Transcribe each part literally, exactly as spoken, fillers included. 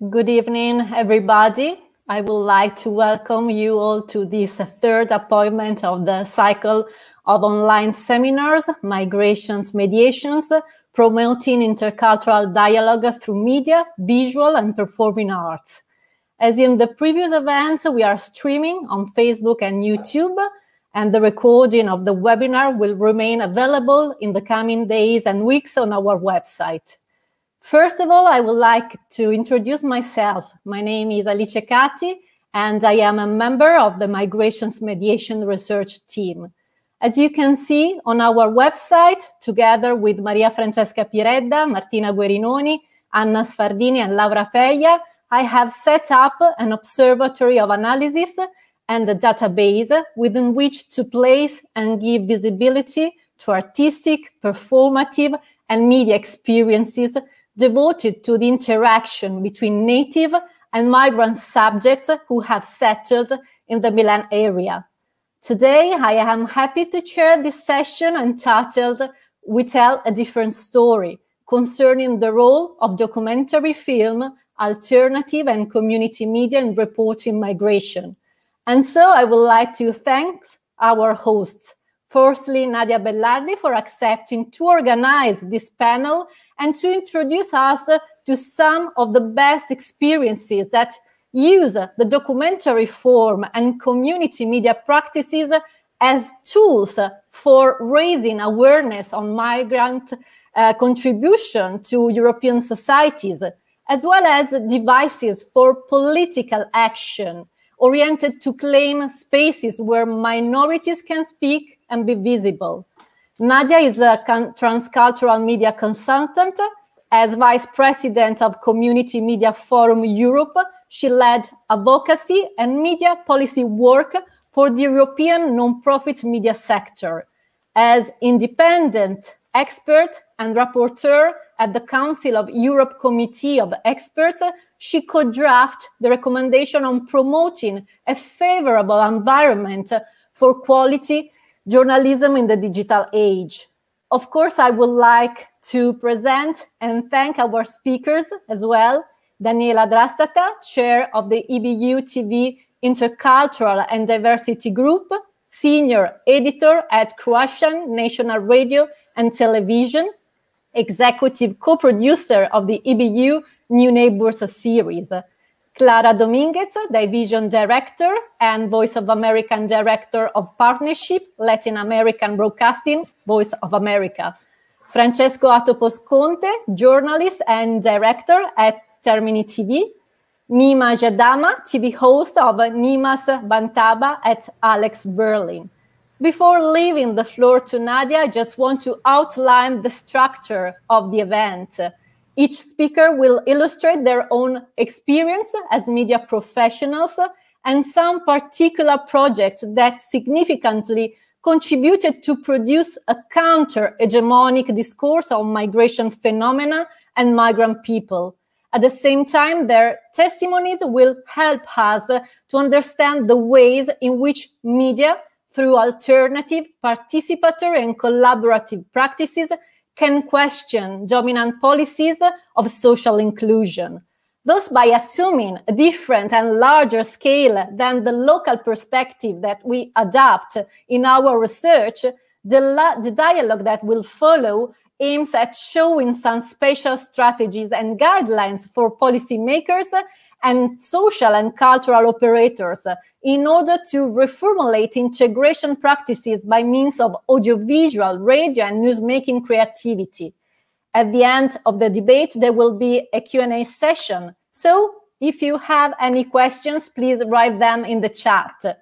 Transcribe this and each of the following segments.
Good evening, everybody. I would like to welcome you all to this third appointment of the cycle of online seminars, Migrations, Mediations, promoting intercultural dialogue through media, visual and performing arts. As in the previous events, we are streaming on Facebook and YouTube, and the recording of the webinar will remain available in the coming days and weeks on our website. First of all, I would like to introduce myself. My name is Alice Catti, and I am a member of the Migrations Mediation Research Team. As you can see on our website, together with Maria Francesca Piredda, Martina Guerinoni, Anna Sfardini, and Laura Peia, I have set up an observatory of analysis and a database within which to place and give visibility to artistic, performative, and media experiences devoted to the interaction between native and migrant subjects who have settled in the Milan area. Today, I am happy to chair this session entitled We Tell a Different Story, concerning the role of documentary film, alternative and community media in reporting migration. And so I would like to thank our hosts. Firstly, Nadia Bellardi for accepting to organize this panel and to introduce us to some of the best experiences that use the documentary form and community media practices as tools for raising awareness on migrant uh, contribution to European societies, as well as devices for political action oriented to claim spaces where minorities can speak and be visible. Nadia is a transcultural media consultant. As Vice President of Community Media Forum Europe, she led advocacy and media policy work for the European non-profit media sector. As independent expert and rapporteur at the Council of Europe Committee of Experts, she could draft the recommendation on promoting a favorable environment for quality journalism in the digital age. Of course, I would like to present and thank our speakers as well. Daniela DRASTATA, Chair of the E B U T V Intercultural and Diversity Group, Senior Editor at Croatian National Radio and Television, Executive Co-Producer of the E B U New Neighbours series. Clara Dominguez, Division Director and Voice of American Director of Partnership, Latin American Broadcasting, Voice of America. Francesco Atopos Conte, Journalist and Director at Termini T V. Nima Jadama, T V host of Nimas Bantaba at Alex Berlin. Before leaving the floor to Nadia, I just want to outline the structure of the event. Each speaker will illustrate their own experience as media professionals and some particular projects that significantly contributed to produce a counter-hegemonic discourse on migration phenomena and migrant people. At the same time, their testimonies will help us to understand the ways in which media, through alternative, participatory and collaborative practices, can question dominant policies of social inclusion. Thus, by assuming a different and larger scale than the local perspective that we adapt in our research, the, the dialogue that will follow aims at showing some spatial strategies and guidelines for policymakers and social and cultural operators in order to reformulate integration practices by means of audiovisual, radio, and newsmaking creativity. At the end of the debate, there will be a Q and A session. So if you have any questions, please write them in the chat.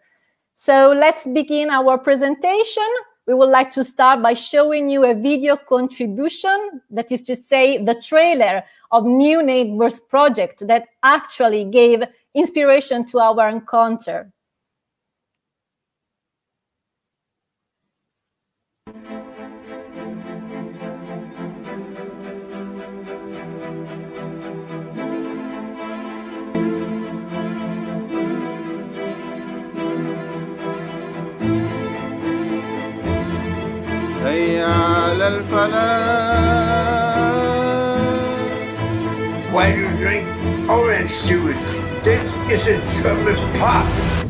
So let's begin our presentation. We would like to start by showing you a video contribution, that is to say, the trailer of New Neighbours project that actually gave inspiration to our encounter. هيا على الفلاح. Why do you drink orange juice. This is a German pop.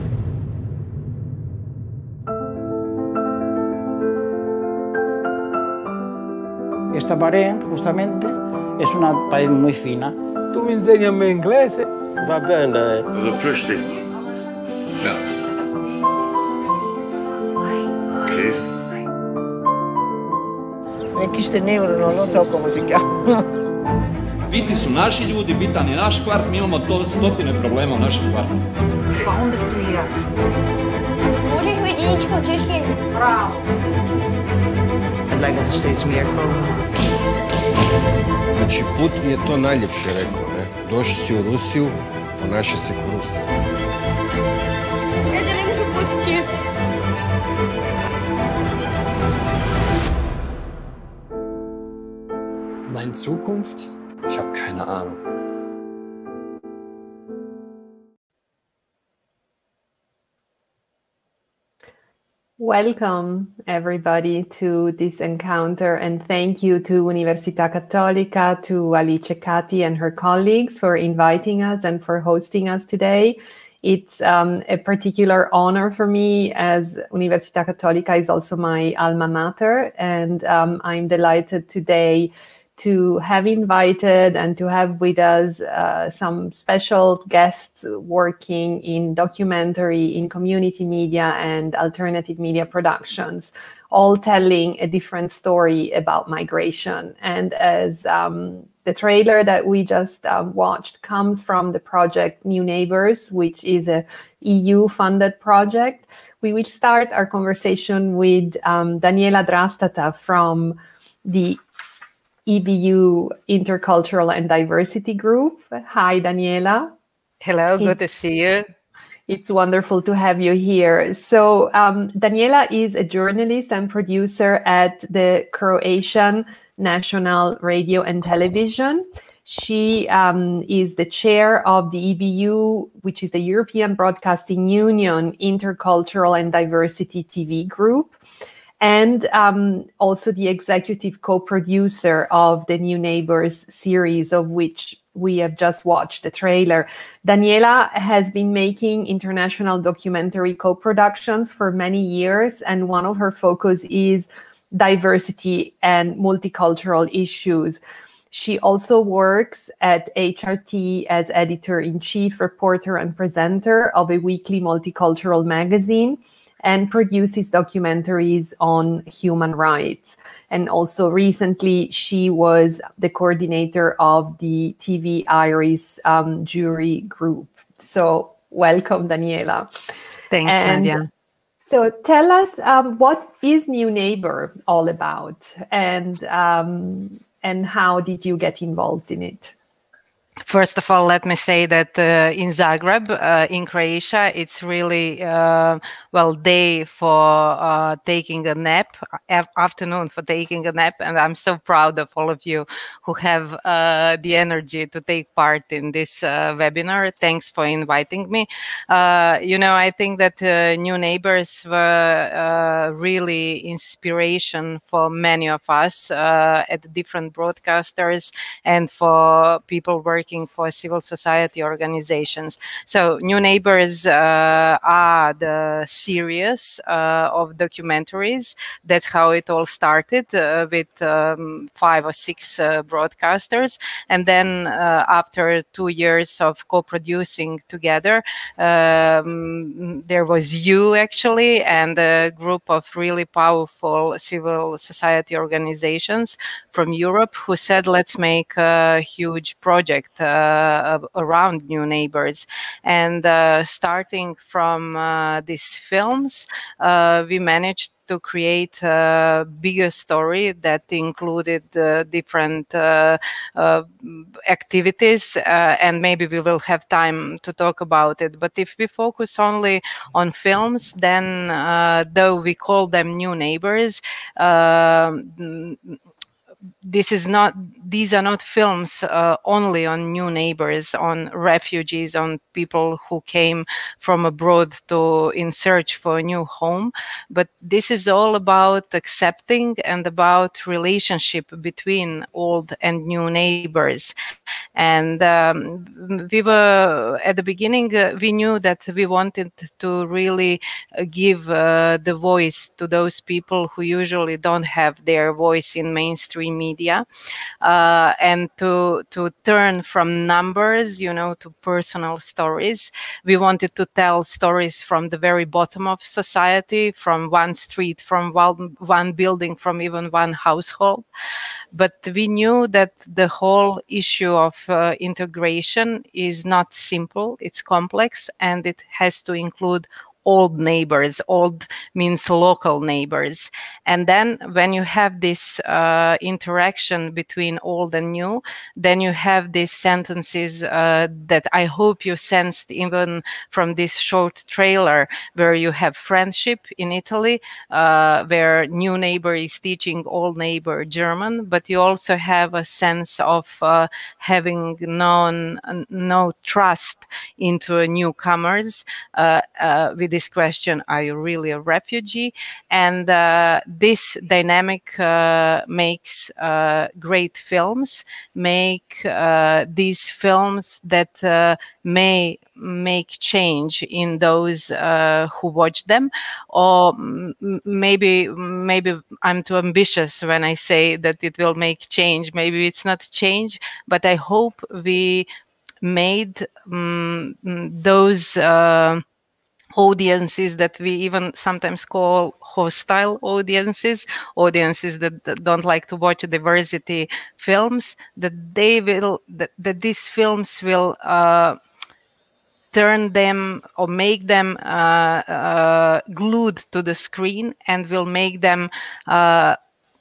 Esta pared, justamente, es una pared muy fina. Tu mi insegni inglese? Va bene. Also Flüchtling. Ja. Okay. Neki ste neuro, non lo so come si chiama. Biti su naši ljudi, bitan je naš kvart, mi imamo to stotine problema u našem kvartu. Pa onda su i ja. Možeš jedinička u češki jezik? Bravo. Het lijkt of er steeds meer komen. Znači, Putin je to najljepše rekao, ne? Došli si u Rusiju, ponaša se ko Rus. Ja te ne možu pustiti. Meine Zukunft? Ich habe keine Ahnung. Welcome, everybody, to this encounter, and thank you to Università Cattolica, to Alice Cati and her colleagues for inviting us and for hosting us today. It's um, a particular honor for me, as Università Cattolica is also my alma mater, and um, I'm delighted today to have invited and to have with us uh, some special guests working in documentary, in community media and alternative media productions, all telling a different story about migration. And as um, the trailer that we just um, watched comes from the project New Neighbours, which is a E U-funded project, we will start our conversation with um, Daniela DRASTATA from the E B U Intercultural and Diversity Group. Hi, Daniela. Hello, good It's, to see you. It's wonderful to have you here. So um, Daniela is a journalist and producer at the Croatian National Radio and Television. She um, is the chair of the E B U, which is the European Broadcasting Union Intercultural and Diversity T V Group, and um, also the executive co-producer of the New Neighbours series, of which we have just watched the trailer. Daniela has been making international documentary co-productions for many years, and one of her focus is diversity and multicultural issues. She also works at H R T as editor-in-chief, reporter, and presenter of a weekly multicultural magazine, and produces documentaries on human rights. And also recently, she was the coordinator of the T V Iris um, jury group. So welcome, Daniela. Thanks, and Nadia. So tell us, um, what is New Neighbour all about, and, um, and how did you get involved in it? First of all, let me say that uh, in Zagreb, uh, in Croatia, it's really, uh, well, day for uh, taking a nap, afternoon for taking a nap. And I'm so proud of all of you who have uh, the energy to take part in this uh, webinar. Thanks for inviting me. Uh, you know, I think that uh, New Neighbours were uh, really inspiration for many of us uh, at different broadcasters and for people working for civil society organizations. So New Neighbours uh, are the series uh, of documentaries. That's how it all started, uh, with um, five or six uh, broadcasters. And then uh, after two years of co-producing together, um, there was you actually and a group of really powerful civil society organizations from Europe who said, let's make a huge project Uh, around New Neighbours. And uh, starting from uh, these films, uh, we managed to create a bigger story that included uh, different uh, uh, activities, uh, and maybe we will have time to talk about it. But if we focus only on films, then uh, though we call them New Neighbours, uh, this is not, these are not films uh, only on new neighbors, on refugees, on people who came from abroad to in search for a new home, but this is all about accepting and about relationship between old and new neighbors. And um, we were, at the beginning, uh, we knew that we wanted to really uh, give uh, the voice to those people who usually don't have their voice in mainstream media, uh, and to to turn from numbers, you know, to personal stories. We wanted to tell stories from the very bottom of society, from one street, from one, one building, from even one household. But we knew that the whole issue of uh, integration is not simple, it's complex, and it has to include old neighbors. Old means local neighbors. And then when you have this uh, interaction between old and new, then you have these sentences uh, that I hope you sensed even from this short trailer, where you have friendship in Italy, uh, where new neighbor is teaching old neighbor German, but you also have a sense of uh, having known no trust into newcomers uh, uh, with this question, are you really a refugee? And uh, this dynamic uh, makes uh, great films, make uh, these films that uh, may make change in those uh, who watch them, or maybe maybe I'm too ambitious when I say that it will make change. Maybe it's not change, but I hope we made um, those uh, audiences that we even sometimes call hostile audiences, audiences that, that don't like to watch diversity films, that they will, that, that these films will uh, turn them or make them uh, uh, glued to the screen, and will make them uh,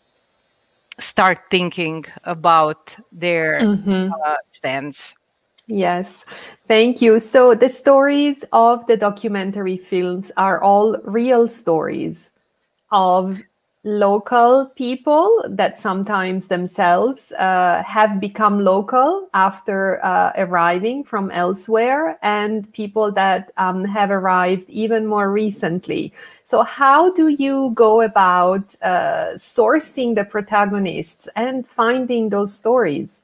start thinking about their Mm-hmm. uh, stance. Yes, thank you. So the stories of the documentary films are all real stories of local people that sometimes themselves uh, have become local after uh, arriving from elsewhere, and people that um, have arrived even more recently. So how do you go about uh, sourcing the protagonists and finding those stories?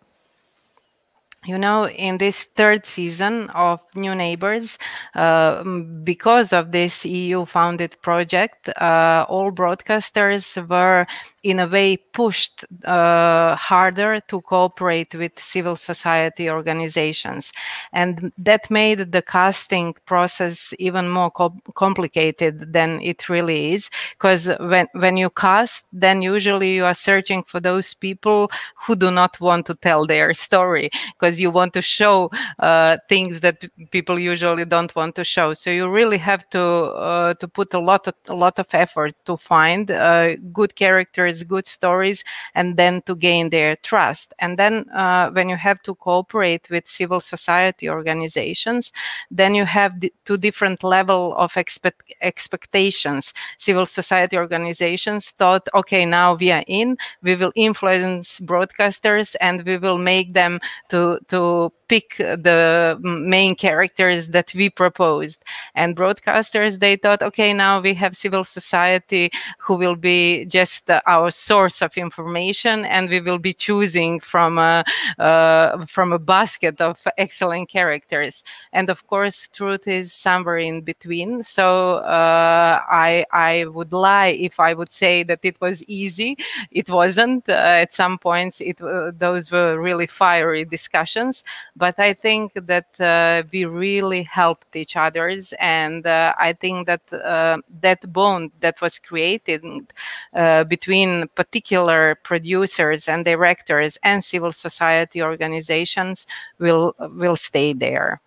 You know, in this third season of New Neighbours, uh, because of this E U-founded project, uh, all broadcasters were, in a way, pushed uh, harder to cooperate with civil society organizations. And that made the casting process even more co complicated than it really is. Because when, when you cast, then usually you are searching for those people who do not want to tell their story, because you want to show uh, things that people usually don't want to show. So you really have to uh, to put a lot of a lot of effort to find uh, good characters, good stories, and then to gain their trust. And then uh, when you have to cooperate with civil society organizations, then you have the two different level of expect expectations. Civil society organizations thought, okay, now we are in, we will influence broadcasters, and we will make them to to pick the main characters that we proposed. And broadcasters, they thought, okay, now we have civil society who will be just uh, our source of information, and we will be choosing from a, uh, from a basket of excellent characters. And of course, truth is somewhere in between. So uh, I, I would lie if I would say that it was easy. It wasn't. Uh, at some points, it uh, those were really fiery discussions. But I think that uh, we really helped each others, and uh, I think that uh, that bond that was created uh, between particular producers and directors and civil society organizations will will stay there.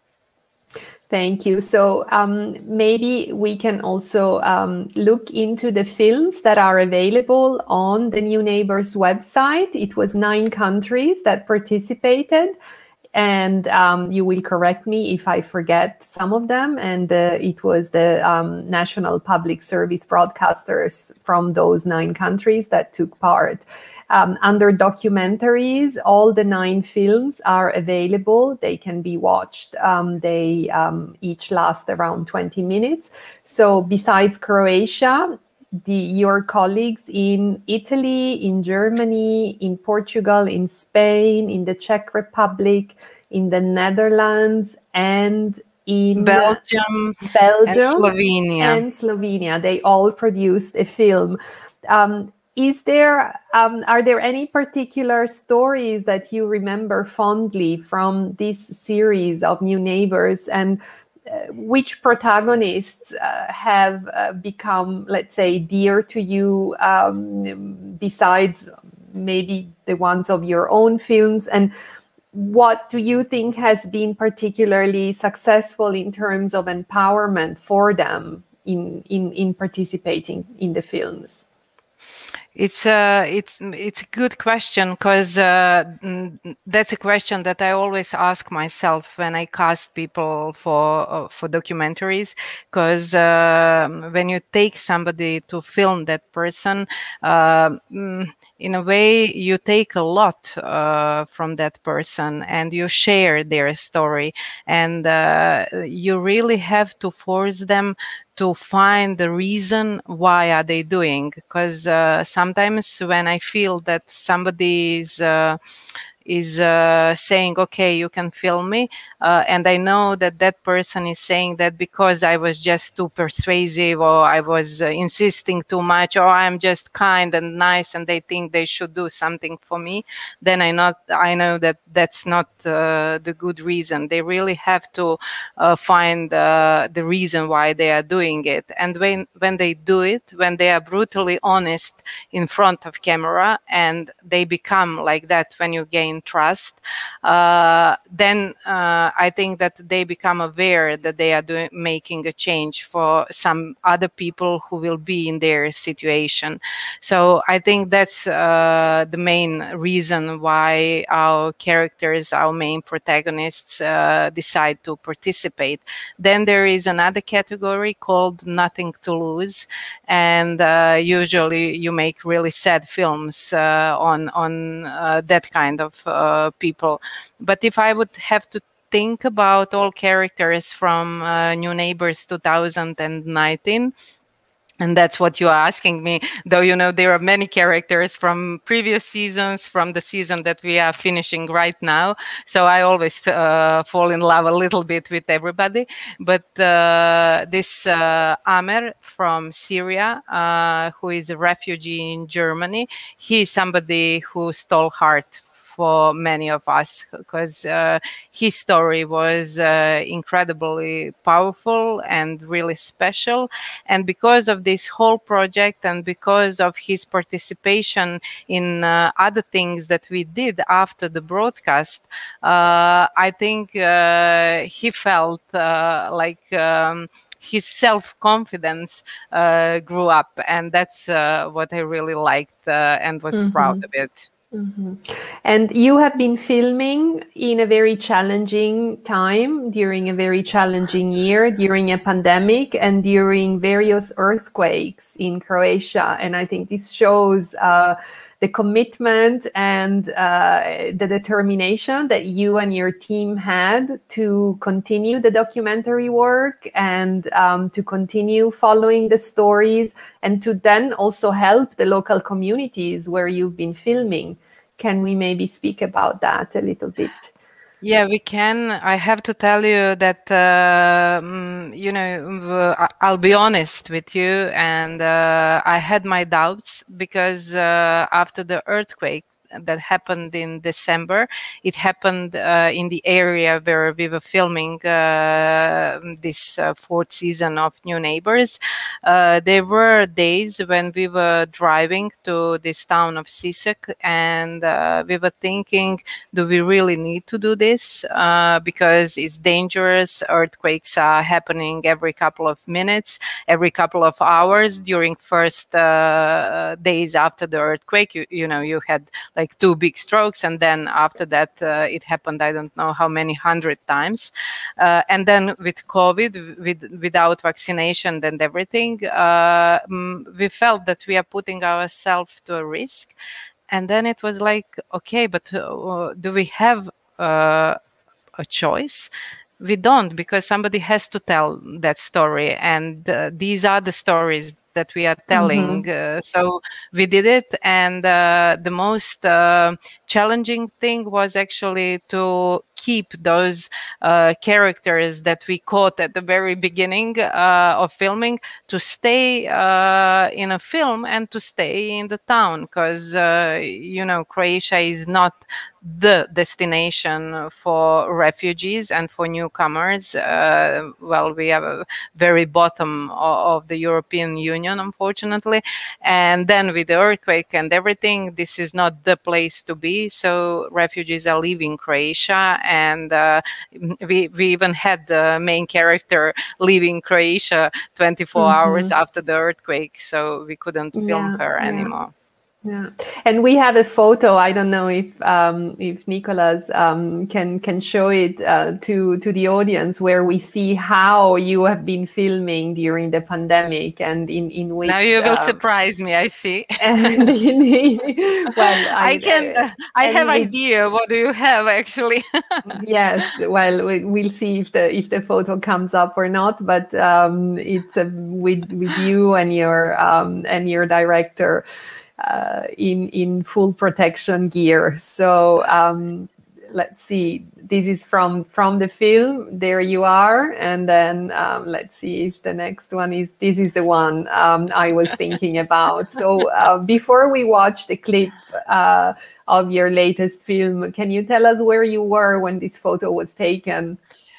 Thank you. So um, maybe we can also um, look into the films that are available on the New Neighbours website. It was nine countries that participated. And um, you will correct me if I forget some of them. And uh, it was the um, national public service broadcasters from those nine countries that took part. Um, under documentaries, all the nine films are available. They can be watched. Um, they um, each last around twenty minutes. So besides Croatia, The, your colleagues in Italy, in Germany, in Portugal, in Spain, in the Czech Republic, in the Netherlands, and in Belgium, Belgium and Slovenia. And Slovenia. They all produced a film. Um, is there, um, are there any particular stories that you remember fondly from this series of New Neighbours, and Uh, which protagonists uh, have uh, become, let's say, dear to you, um, besides maybe the ones of your own films? And what do you think has been particularly successful in terms of empowerment for them in, in, in participating in the films? It's a it's it's a good question, because uh, that's a question that I always ask myself when I cast people for uh, for documentaries. Because uh, when you take somebody to film that person, uh, in a way you take a lot uh, from that person, and you share their story, and uh, you really have to force them to find the reason why are they doing. Because uh, sometimes when I feel that somebody is uh, is uh, saying, okay, you can film me, uh, and I know that that person is saying that because I was just too persuasive, or I was uh, insisting too much, or I'm just kind and nice and they think they should do something for me, then I not I know that that's not uh, the good reason. They really have to uh, find uh, the reason why they are doing it. And when when they do it, when they are brutally honest in front of camera, and they become like that when you gain trust, uh, then uh, I think that they become aware that they are doing, making a change for some other people who will be in their situation. So I think that's uh, the main reason why our characters, our main protagonists, uh, decide to participate. Then there is another category called Nothing to Lose, and uh, usually you make really sad films uh, on on uh, that kind of uh, people. But if I would have to think about all characters from uh, New Neighbours two thousand nineteen, and that's what you are asking me, though, you know, there are many characters from previous seasons, from the season that we are finishing right now. So I always uh, fall in love a little bit with everybody. But uh, this uh, Amer from Syria, uh, who is a refugee in Germany, he is somebody who stole heart for many of us, because uh, his story was uh, incredibly powerful and really special. And because of this whole project, and because of his participation in uh, other things that we did after the broadcast, uh, I think uh, he felt uh, like um, his self-confidence uh, grew up. And that's uh, what I really liked uh, and was mm-hmm. proud of it. Mm-hmm. And you have been filming in a very challenging time, during a very challenging year, during a pandemic, and during various earthquakes in Croatia. And I think this shows uh, the commitment and uh, the determination that you and your team had to continue the documentary work, and um, to continue following the stories, and to then also help the local communities where you've been filming. Can we maybe speak about that a little bit? Yeah, we can. I have to tell you that, uh, you know, I'll be honest with you, and uh, I had my doubts, because uh, after the earthquake that happened in December, it happened uh, in the area where we were filming uh, this uh, fourth season of New Neighbours. Uh, there were days when we were driving to this town of Sisak, and uh, we were thinking, do we really need to do this? Uh, because it's dangerous. Earthquakes are happening every couple of minutes, every couple of hours. During first uh, days after the earthquake, you, you know, you had like two big strokes, and then after that uh, it happened I don't know how many hundred times, uh, and then with COVID, with without vaccination and everything, uh, we felt that we are putting ourselves to a risk. And then it was like, okay, but uh, do we have uh, a choice? We don't, because somebody has to tell that story, and uh, these are the stories that we are telling. Mm-hmm. Uh, so we did it, and uh, the most uh, challenging thing was actually to keep those uh, characters that we caught at the very beginning uh, of filming to stay uh, in a film and to stay in the town, because uh, you know, Croatia is not the destination for refugees and for newcomers. Uh, well, we are a very bottom of, of the European Union, unfortunately, and then with the earthquake and everything, this is not the place to be. So refugees are leaving Croatia, and uh, we, we even had the main character leaving Croatia twenty-four mm-hmm. hours after the earthquake, so we couldn't film yeah, her yeah. anymore. Yeah, and we have a photo. I don't know if um, if Nicholas um, can can show it uh, to to the audience, where we see how you have been filming during the pandemic, and in in which now you will um, surprise me. I see. And in, well, I, I can. Uh, I have which, idea. What do you have actually? Yes. Well, we, we'll see if the if the photo comes up or not. But um, it's uh, with with you and your um, and your director. Uh, in in full protection gear. So um, let's see. This is from from the film. There you are, and then um, let's see if the next one is. This is the one um, I was thinking about. So uh, before we watch the clip uh, of your latest film, can you tell us where you were when this photo was taken?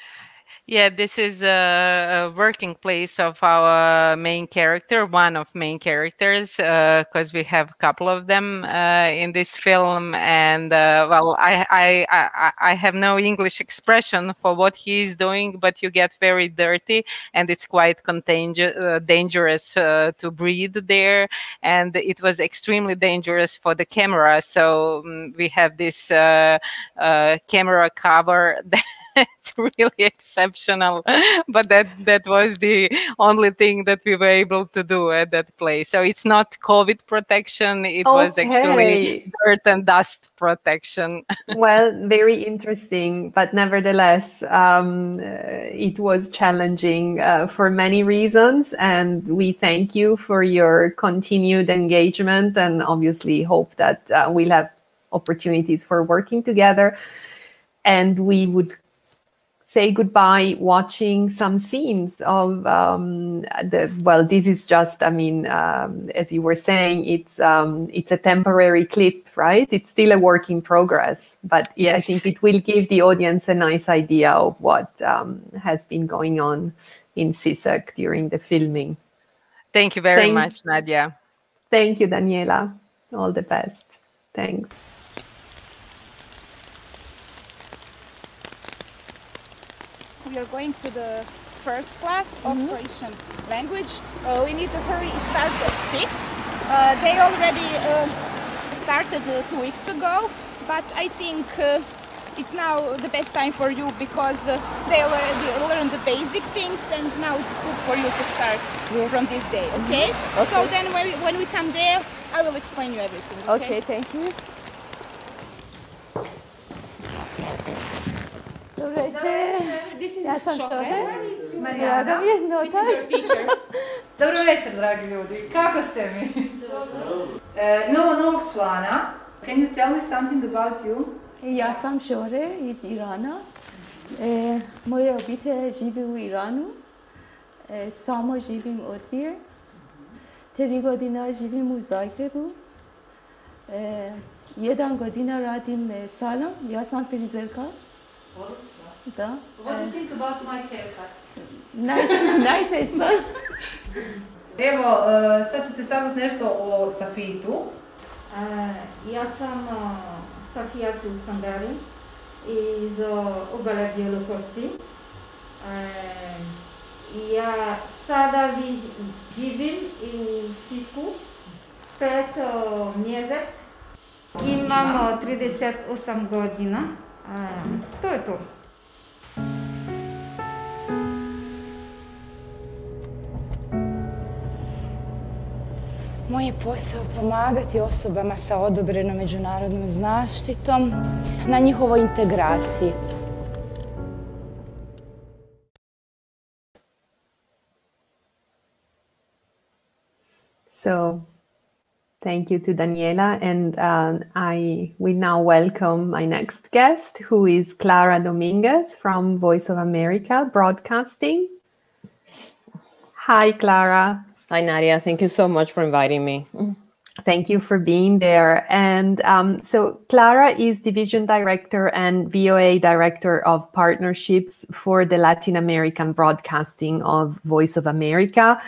Yeah, this is a, a working place of our main character, one of main characters, because uh, we have a couple of them uh, in this film. And uh, well, I, I, I, I have no English expression for what he is doing, but you get very dirty, and it's quite contagi- uh, dangerous uh, to breathe there. And it was extremely dangerous for the camera. So um, we have this uh, uh, camera cover that it's really exceptional, but that that was the only thing that we were able to do at that place. So it's not COVID protection, it okay. was actually dirt and dust protection. Well, very interesting, but nevertheless um, uh, it was challenging uh, for many reasons, and we thank you for your continued engagement, and obviously hope that uh, we'll have opportunities for working together. And we would say goodbye watching some scenes of um, the, well, this is just, I mean, um, as you were saying, it's um, it's a temporary clip, right? It's still a work in progress, but yes. I think it will give the audience a nice idea of what um, has been going on in Sisak during the filming. Thank you very thank, much, Nadia. Thank you, Daniela. All the best. Thanks. We are going to the first class of mm-hmm. Croatian language. Uh, we need to hurry. It starts at six. Uh, they already uh, started uh, two weeks ago, but I think uh, it's now the best time for you because uh, they already learned the basic things, and now it's good for you to start yes. from this day. Okay? Mm-hmm. Okay. So then when we, when we come there, I will explain you everything. Okay, okay thank you. This is Ja sam Šore. This is your teacher. Dobro večer, dragi ljudi. Kako ste mi? Uh, Imamo novog člana. Can you tell me something about you? Ja sam Šore iz Irana. E, moje obitelj živi u Iranu. E, samo živim od dvije. Tri godina živim u Zagrebu. E, jedan godina radim salon. Ja sam frizerka. Da. What do you think about my haircut? Nice, nice is not. Evo, uh, sad ćete saznat nešto o Safitu. Uh, ja sam uh, Safija Sangari iz uh, obale Bjelokosti. Uh, ja sada vi, živim u Sisku pet uh, mjesec. Imamo trideset osam godina. To je to. Moj je posao pomagati osobama sa odobrenom međunarodnom zaštitom na njihovoj integraciji. So, thank you to Daniela, and uh, I will now welcome my next guest, who is Clara Dominguez from Voice of America Broadcasting. Hi, Clara. Hi, Nadia. Thank you so much for inviting me. Thank you for being there. And um, so Clara is Division Director and V O A Director of Partnerships for the Latin American broadcasting of Voice of America.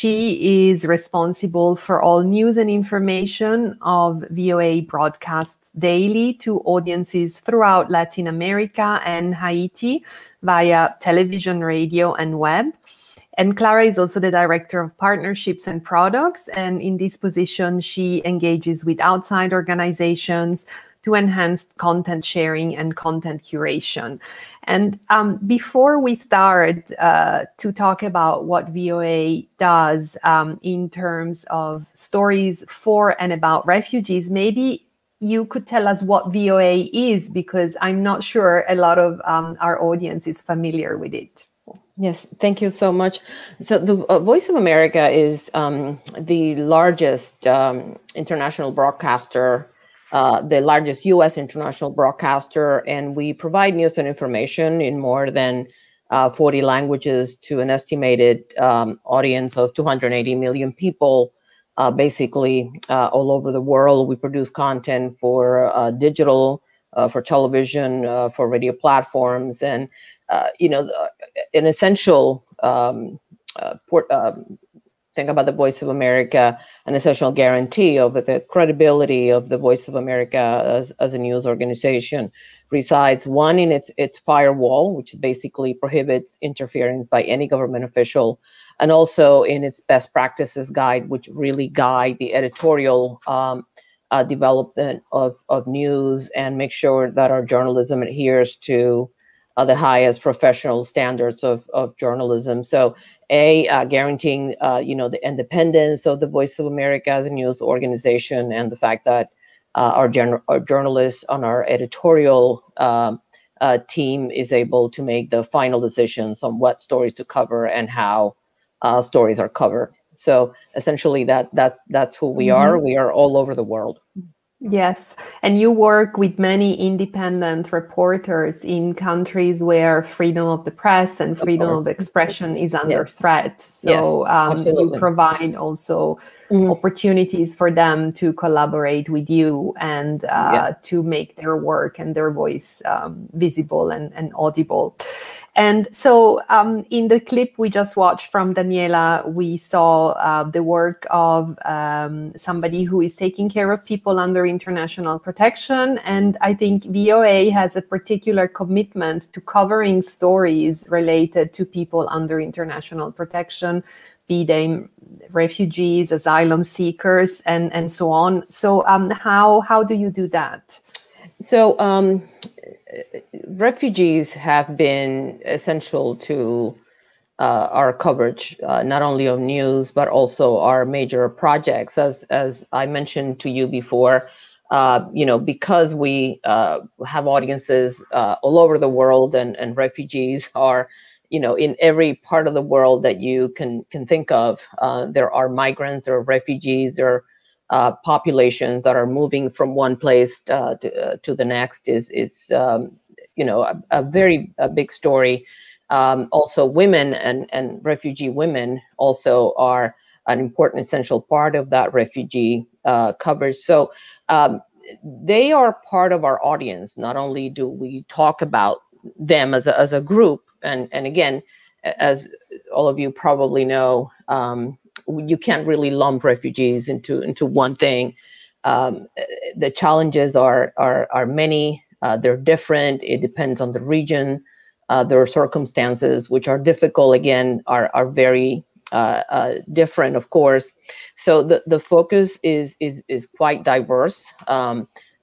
She is responsible for all news and information of V O A broadcasts daily to audiences throughout Latin America and Haiti via television, radio, and web. And Clara is also the Director of Partnerships and Products. And in this position, she engages with outside organizations to enhance content sharing and content curation. And um, before we start uh, to talk about what V O A does um, in terms of stories for and about refugees, maybe you could tell us what V O A is, because I'm not sure a lot of um, our audience is familiar with it. Yes, thank you so much. So the uh, Voice of America is um, the largest um, international broadcaster, uh, the largest U S international broadcaster, and we provide news and information in more than uh, forty languages to an estimated um, audience of two hundred eighty million people, uh, basically uh, all over the world. We produce content for uh, digital, uh, for television, uh, for radio platforms, and Uh, you know, the, an essential um, uh, port, uh, thing about the Voice of America, an essential guarantee of the credibility of the Voice of America as, as a news organization resides, one, in its its firewall, which basically prohibits interference by any government official, and also in its best practices guide, which really guide the editorial um, uh, development of, of news and make sure that our journalism adheres to Uh, the highest professional standards of, of journalism. So, a uh, guaranteeing, uh, you know, the independence of the Voice of America as a news organization, and the fact that uh, our, gen- our journalists on our editorial uh, uh, team is able to make the final decisions on what stories to cover and how uh, stories are covered. So, essentially, that that's that's who we Mm-hmm. are. We are all over the world. Yes, and you work with many independent reporters in countries where freedom of the press and freedom of, of expression is under yes. threat. So yes, um, you provide also mm-hmm. opportunities for them to collaborate with you and uh, yes. to make their work and their voice um, visible and, and audible. And so um, in the clip we just watched from Daniela, we saw uh, the work of um, somebody who is taking care of people under international protection. And I think V O A has a particular commitment to covering stories related to people under international protection, be they refugees, asylum seekers, and, and so on. So um, how, how do you do that? So um, refugees have been essential to uh, our coverage, uh, not only of news, but also our major projects. As, as I mentioned to you before, uh, you know, because we uh, have audiences uh, all over the world, and, and refugees are, you know, in every part of the world that you can, can think of. Uh, there are migrants, there are refugees, there are Uh, populations that are moving from one place uh, to, uh, to the next is, is um, you know, a, a very a big story. Um, also, women and, and refugee women also are an important, essential part of that refugee uh, coverage. So um, they are part of our audience. Not only do we talk about them as a, as a group, and, and again, as all of you probably know, um, you can't really lump refugees into into one thing. Um, the challenges are are are many. Uh, they're different. It depends on the region. Uh, there are circumstances which are difficult. Again, are are very uh, uh, different, of course. So the the focus is is is quite diverse. Um,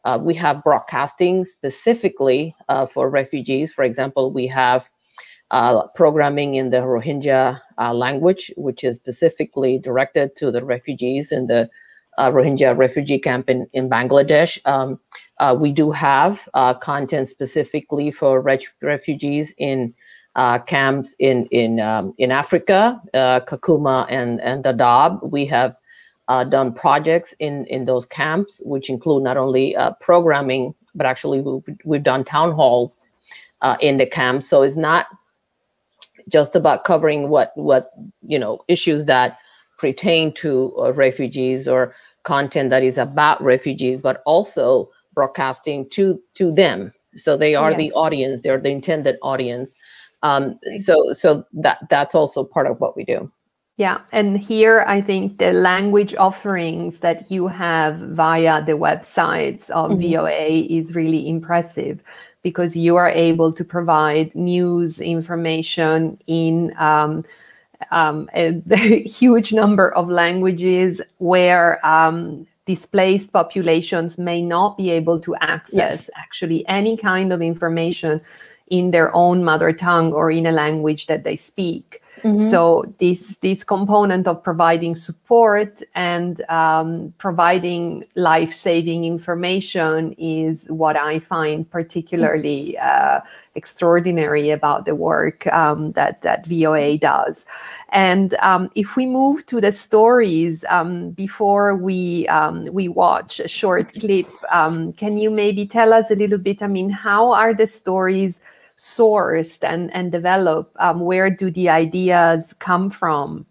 Uh, we have broadcasting specifically uh, for refugees. For example, we have uh, programming in the Rohingya uh, language, which is specifically directed to the refugees in the uh, Rohingya refugee camp in, in Bangladesh. Um, uh, we do have uh, content specifically for reg- refugees in uh, camps in in um, in Africa, uh, Kakuma and and Dadaab. We have Uh, done projects in, in those camps, which include not only uh, programming, but actually we've, we've done town halls uh, in the camps. So it's not just about covering what, what you know, issues that pertain to uh, refugees or content that is about refugees, but also broadcasting to, to them. So they are yes. the audience, they're the intended audience. Um, so so that that's also part of what we do. Yeah, and here I think the language offerings that you have via the websites of mm-hmm. V O A is really impressive, because you are able to provide news information in um, um, a, a huge number of languages where um, displaced populations may not be able to access yes. actually any kind of information in their own mother tongue or in a language that they speak. Mm-hmm. So this this component of providing support and um, providing life-saving information is what I find particularly uh, extraordinary about the work um, that that V O A does. And um, if we move to the stories, um, before we um, we watch a short clip, um, can you maybe tell us a little bit? I mean, how are the stories sourced and, and developed? Um, where do the ideas come from?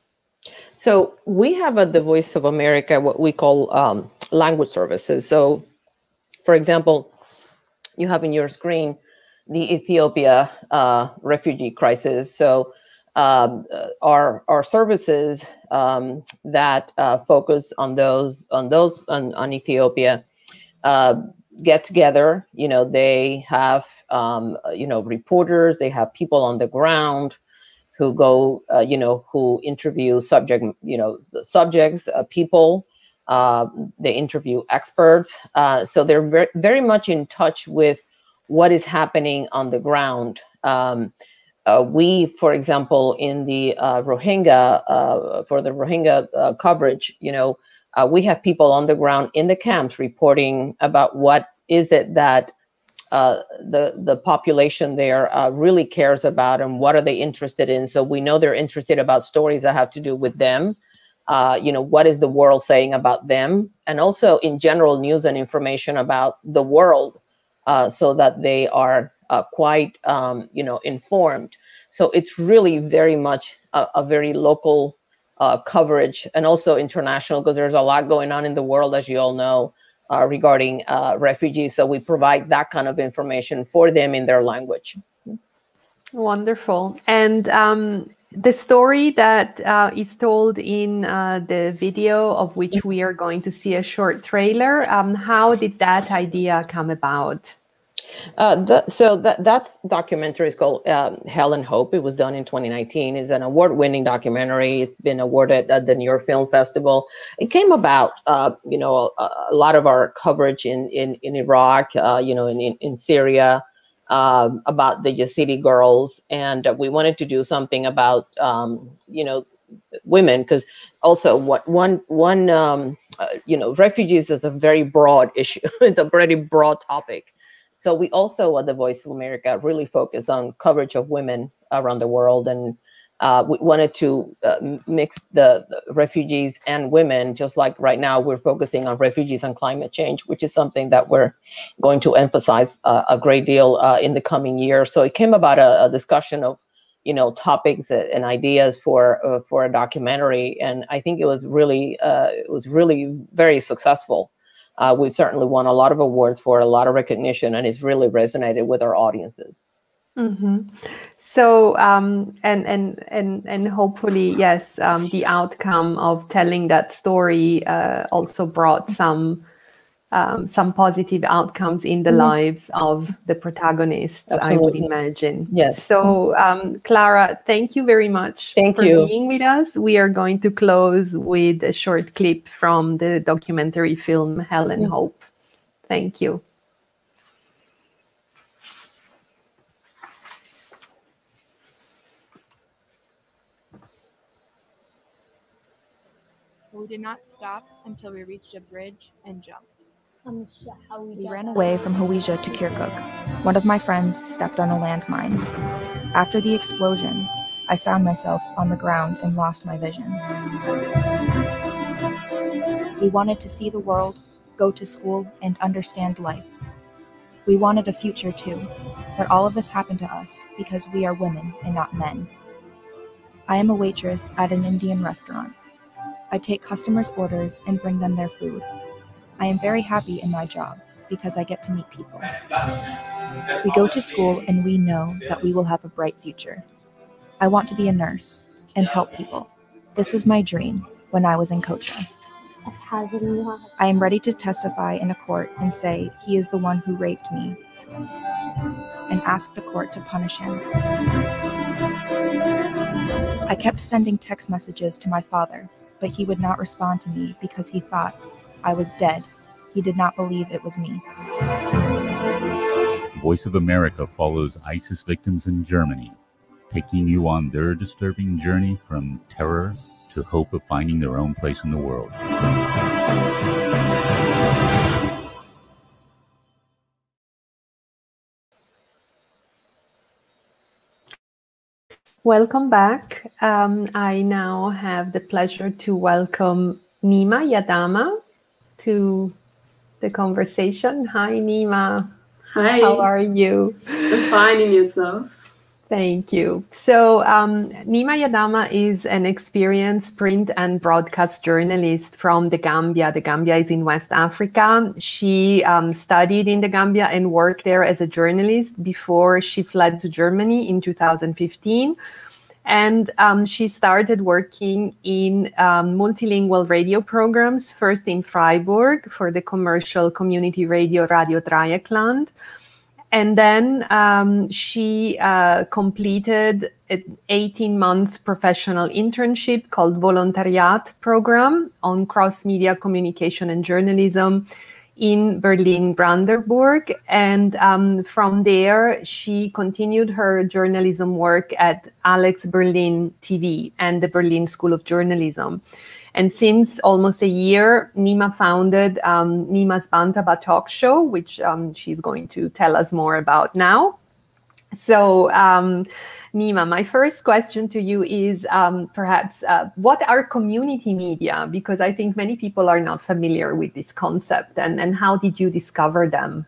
So we have at the Voice of America what we call um, language services. So, for example, you have in your screen the Ethiopia uh, refugee crisis. So um, our our services um, that uh, focus on those on those on, on Ethiopia uh, get together. You know, they have um, you know reporters, they have people on the ground who go, uh, you know, who interview subject, you know, the subjects, uh, people. Uh, they interview experts. Uh, so they're very, very much in touch with what is happening on the ground. Um, uh, we, for example, in the uh, Rohingya, uh, for the Rohingya uh, coverage, you know, uh, we have people on the ground in the camps reporting about what is it that Uh, the the population there uh, really cares about, and what are they interested in. So we know they're interested about stories that have to do with them. Uh, you know, what is the world saying about them? And also in general news and information about the world, uh, so that they are uh, quite, um, you know, informed. So it's really very much a, a very local uh, coverage, and also international, because there's a lot going on in the world, as you all know. Uh, regarding uh, refugees. So we provide that kind of information for them in their language. Wonderful. And um, the story that uh, is told in uh, the video, of which we are going to see a short trailer, um, how did that idea come about? Uh, the, so that that documentary is called um, Hell and Hope. It was done in twenty nineteen. It's an award-winning documentary. It's been awarded at the New York Film Festival. It came about, uh, you know, a, a lot of our coverage in in, in Iraq, uh, you know, in in, in Syria, um, about the Yazidi girls, and uh, we wanted to do something about, um, you know, women, because also what one one um, uh, you know, refugees is a very broad issue. It's a very broad topic. So we also at the Voice of America really focus on coverage of women around the world, and uh, we wanted to uh, mix the, the refugees and women, just like right now we're focusing on refugees and climate change, which is something that we're going to emphasize uh, a great deal uh, in the coming year. So it came about a, a discussion of, you know, topics and ideas for uh, for a documentary, and I think it was really uh, it was really very successful. Uh, we've certainly won a lot of awards for it, a lot of recognition, and it's really resonated with our audiences. Mm-hmm. So, um, and and and and hopefully, yes, um, the outcome of telling that story uh, also brought some um, some positive outcomes in the mm-hmm. lives of the protagonists. Absolutely. I would imagine. Yes. So, um, Clara, thank you very much thank for you. being with us. We are going to close with a short clip from the documentary film Hell and Hope. Thank you. We did not stop until we reached a bridge and jumped. We ran away from Hawija to Kirkuk. One of my friends stepped on a landmine. After the explosion, I found myself on the ground and lost my vision. We wanted to see the world, go to school, and understand life. We wanted a future too, but all of this happened to us because we are women and not men. I am a waitress at an Indian restaurant. I take customers' orders and bring them their food. I am very happy in my job because I get to meet people. We go to school and we know that we will have a bright future. I want to be a nurse and help people. This was my dream when I was in Kocha. I am ready to testify in a court and say he is the one who raped me and ask the court to punish him. I kept sending text messages to my father, but he would not respond to me because he thought I was dead. He did not believe it was me. Voice of America follows ISIS victims in Germany, taking you on their disturbing journey from terror to hope of finding their own place in the world. Welcome back. Um, I now have the pleasure to welcome Nima Yadama to the conversation. Hi, Nima. Hi. How are you? I'm fine, and yourself? Thank you. So um, Nima Yadama is an experienced print and broadcast journalist from the Gambia. The Gambia is in West Africa. She um, studied in the Gambia and worked there as a journalist before she fled to Germany in two thousand fifteen. And um, she started working in um, multilingual radio programs, first in Freiburg for the commercial community radio Radio Dreieckland. And then um, she uh, completed an eighteen-month professional internship called Volontariat program on cross-media communication and journalism in Berlin-Brandenburg. And um, from there, she continued her journalism work at Alex Berlin T V and the Berlin School of Journalism. And since almost a year, Nima founded um, Nima's Bantaba talk show, which um, she's going to tell us more about now. So, um, Nima, my first question to you is um, perhaps uh, what are community media? Because I think many people are not familiar with this concept. And, and how did you discover them?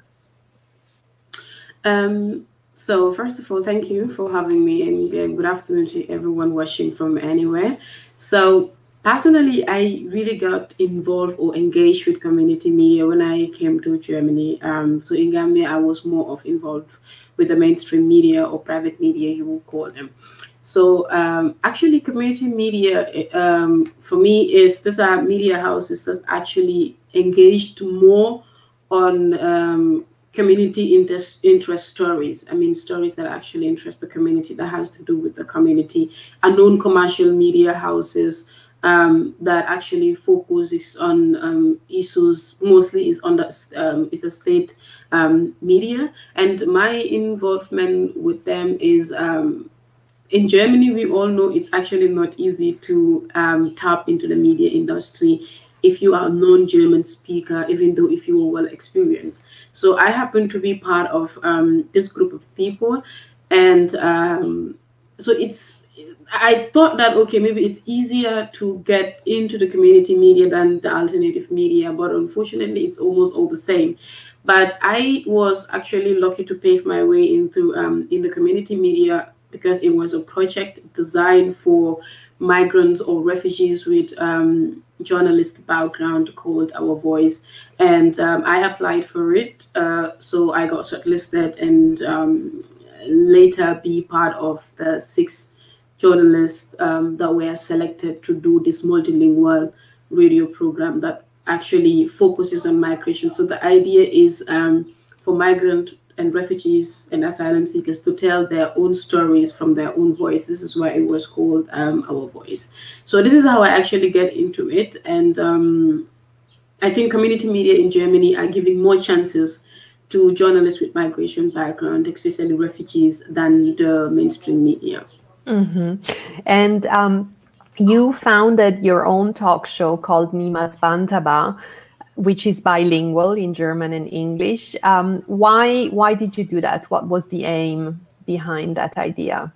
Um, so, first of all, thank you for having me, and uh, good afternoon to everyone watching from anywhere. So, personally, I really got involved or engaged with community media when I came to Germany. Um, so in Gambia, I was more of involved with the mainstream media or private media, you will call them. So um, actually, community media um, for me is these are media houses that actually engaged more on um, community interest, interest stories. I mean, stories that actually interest the community, that has to do with the community, and non-commercial media houses Um, that actually focuses on um, issues, mostly is on the um, is a state um, media. And my involvement with them is um, in Germany. We all know it's actually not easy to um, tap into the media industry if you are a non-German speaker, even though if you are well experienced. So I happen to be part of um, this group of people, and um, so it's. I thought that, okay, maybe it's easier to get into the community media than the alternative media, but unfortunately, it's almost all the same. But I was actually lucky to pave my way into um, in the community media because it was a project designed for migrants or refugees with um, journalist background called Our Voice. And um, I applied for it. Uh, so I got shortlisted and um, later be part of the six journalists um, that were selected to do this multilingual radio program that actually focuses on migration. So the idea is um, for migrant and refugees and asylum seekers to tell their own stories from their own voice. This is why it was called um, Our Voice. So this is how I actually get into it. And um, I think community media in Germany are giving more chances to journalists with migration background, especially refugees, than the mainstream media. Mm-hmm. And um, you founded your own talk show called Nimas Bantaba, which is bilingual in German and English. Um, why, why did you do that? What was the aim behind that idea?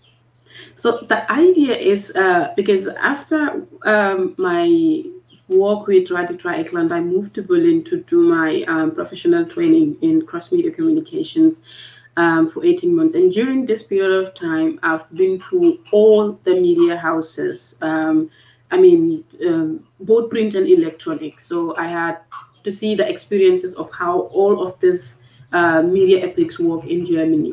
So the idea is uh, because after um, my work with Radio Dreieckland, I moved to Berlin to do my um, professional training in cross-media communications um, for eighteen months. And during this period of time, I've been through all the media houses. Um, I mean, um, both print and electronic. So I had to see the experiences of how all of this uh, media epics work in Germany.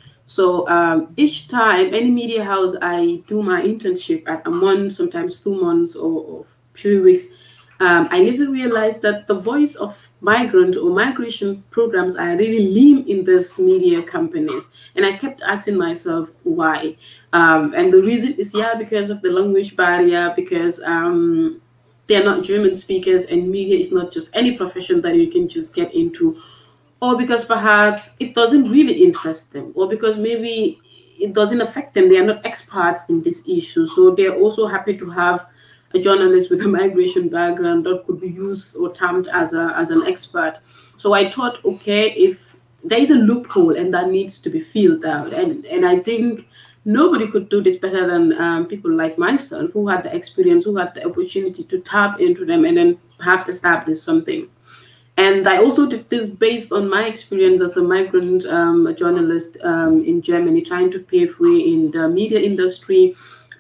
So um, each time, any media house, I do my internship at a month, sometimes two months or, or few weeks. Um, I later realized that the voice of migrant or migration programs are really lean in these media companies. And I kept asking myself why. Um, and the reason is, yeah, because of the language barrier, because um, they're not German speakers, and media is not just any profession that you can just get into, or because perhaps it doesn't really interest them, or because maybe it doesn't affect them. They are not experts in this issue. So they're also happy to have a journalist with a migration background that could be used or termed as a as an expert. So I thought, okay, if there is a loophole and that needs to be filled out, and and I think nobody could do this better than um, people like myself, who had the experience, who had the opportunity to tap into them and then perhaps establish something. And I also did this based on my experience as a migrant um, journalist um, in Germany, trying to pave way in the media industry.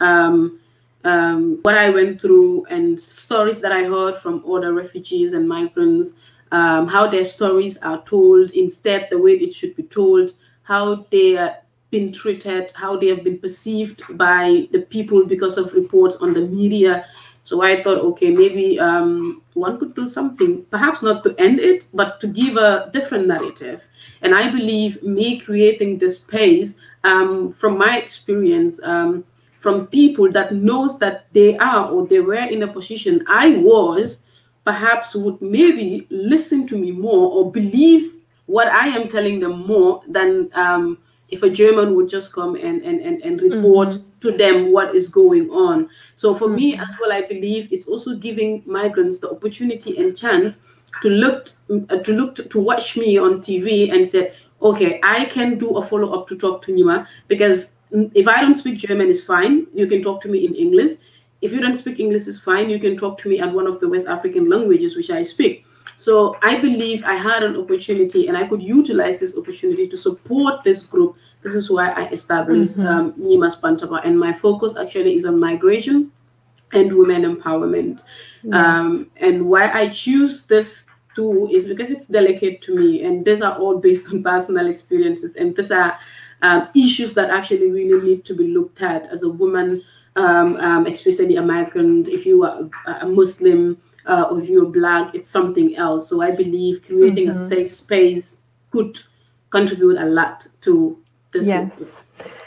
Um, Um, what I went through and stories that I heard from other refugees and migrants, um, how their stories are told instead the way it should be told, how they are been treated, how they have been perceived by the people because of reports on the media. So I thought, okay, maybe um, one could do something, perhaps not to end it, but to give a different narrative. And I believe me creating this space, um, from my experience, um, from people that knows that they are or they were in a position I was, perhaps would maybe listen to me more or believe what I am telling them more than um, if a German would just come and, and, and, and report mm-hmm. to them what is going on. So for mm-hmm. me as well, I believe it's also giving migrants the opportunity and chance to look, uh, to, look to, to watch me on T V and say, okay, I can do a follow-up to talk to Nima, because if I don't speak German, it's fine. You can talk to me in English. If you don't speak English, it's fine. You can talk to me at one of the West African languages, which I speak. So I believe I had an opportunity and I could utilize this opportunity to support this group. This is why I established mm-hmm. um, Nimas Bantaba. And my focus actually is on migration and women empowerment. Yes. Um, and why I choose this too is because it's delicate to me. And these are all based on personal experiences. And these are Um, issues that actually really need to be looked at as a woman, um, um, especially a migrant. If you are a Muslim uh, or if you're Black, it's something else. So I believe creating mm-hmm. a safe space could contribute a lot to this. Yes. Focus.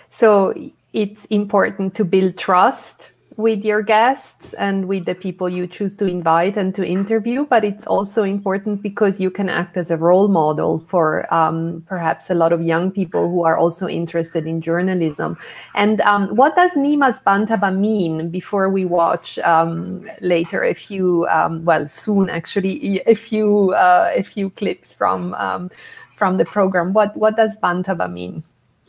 So it's important to build trust with your guests and with the people you choose to invite and to interview, but it's also important because you can act as a role model for um, perhaps a lot of young people who are also interested in journalism. And um, what does Nimas Bantaba mean? Before we watch um, later a few, um, well, soon actually, a few, uh, a few clips from um, from the program. What what does Bantaba mean?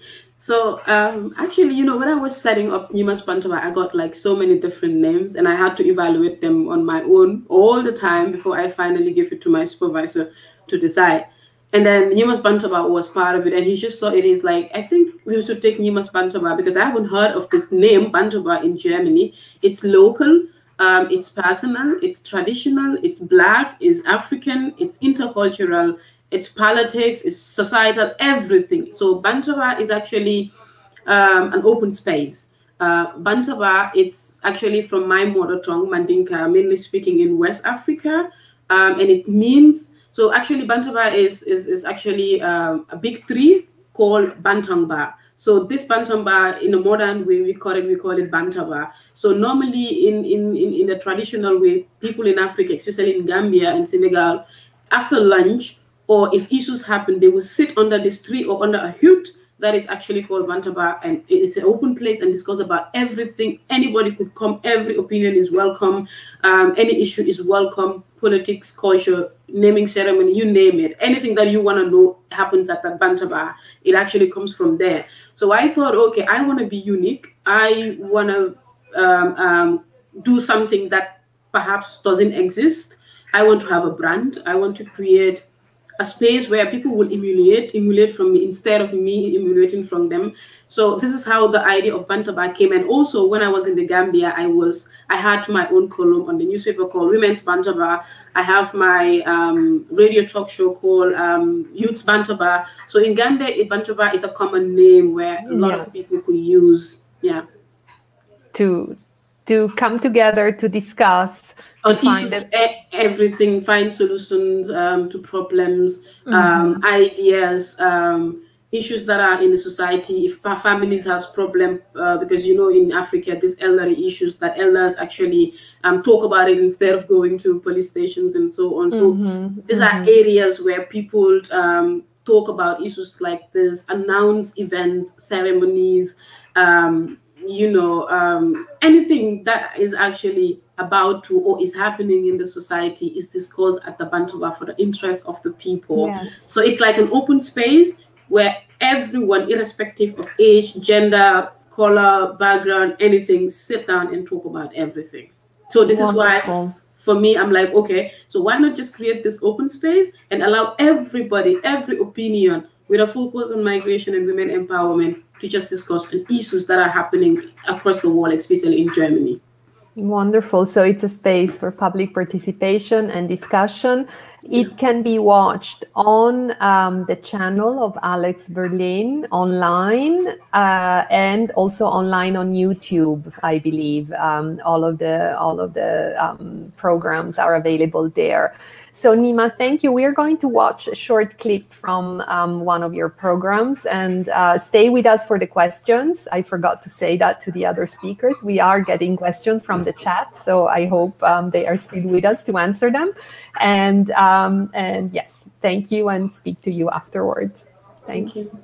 So um, actually, you know, when I was setting up Nimas Bantaba, I got like so many different names and I had to evaluate them on my own all the time before I finally gave it to my supervisor to decide. And then Nimas Bantaba was part of it, and he just saw it as like, I think we should take Nimas Bantaba because I haven't heard of this name Bantaba in Germany. It's local, um, it's personal, it's traditional, it's Black, it's African, it's intercultural, it's politics, it's societal, everything. So Bantaba is actually um, an open space. Uh, Bantaba, it's actually from my mother tongue, Mandinka, mainly speaking in West Africa. Um, and it means, so actually Bantaba is, is, is actually um, a big tree called Bantangba. So this Bantamba, in a modern way, we call it we call it Bantaba. So normally in, in, in, in the traditional way, people in Africa, especially in Gambia and Senegal, after lunch, or if issues happen, they will sit under this tree or under a hut that is actually called Bantaba, and it's an open place and discuss about everything. Anybody could come, every opinion is welcome, um, any issue is welcome, politics, culture, naming ceremony, you name it. Anything that you want to know happens at that Bantaba. It actually comes from there. So I thought, okay, I want to be unique. I want to um, um, do something that perhaps doesn't exist. I want to have a brand. I want to create a space where people will emulate, emulate from me instead of me emulating from them. So this is how the idea of Bantaba came. And also when I was in the Gambia, I was, I had my own column on the newspaper called Women's Bantaba. I have my um, radio talk show called um, Youth's Bantaba. So in Gambia, Bantaba is a common name where a lot yeah. of people could use, yeah. To, to come together to discuss on find issues, everything, find solutions um, to problems, mm-hmm. um, ideas, um, issues that are in the society. If families has problem, uh, because you know in Africa there's elderly issues that elders actually um, talk about it instead of going to police stations and so on. So mm-hmm. these mm-hmm. are areas where people um, talk about issues like this, announce events, ceremonies, um, you know, um, anything that is actually about to or is happening in the society is discussed at the Bantaba for the interest of the people. Yes. So it's like an open space where everyone, irrespective of age, gender, color, background, anything, sit down and talk about everything. So this Wonderful. is why, for me, I'm like, okay, so why not just create this open space and allow everybody, every opinion, with a focus on migration and women empowerment, to just discuss issues that are happening across the world, especially in Germany. Wonderful. So it's a space for public participation and discussion. It can be watched on um, the channel of Alex Berlin online uh, and also online on YouTube, I believe. Um, all of the all of the um, programs are available there. So Nima, thank you. We are going to watch a short clip from um, one of your programs and uh, stay with us for the questions. I forgot to say that to the other speakers. We are getting questions from the chat, so I hope um, they are still with us to answer them. And um, and yes, thank you, and speak to you afterwards. Thanks. Thank you.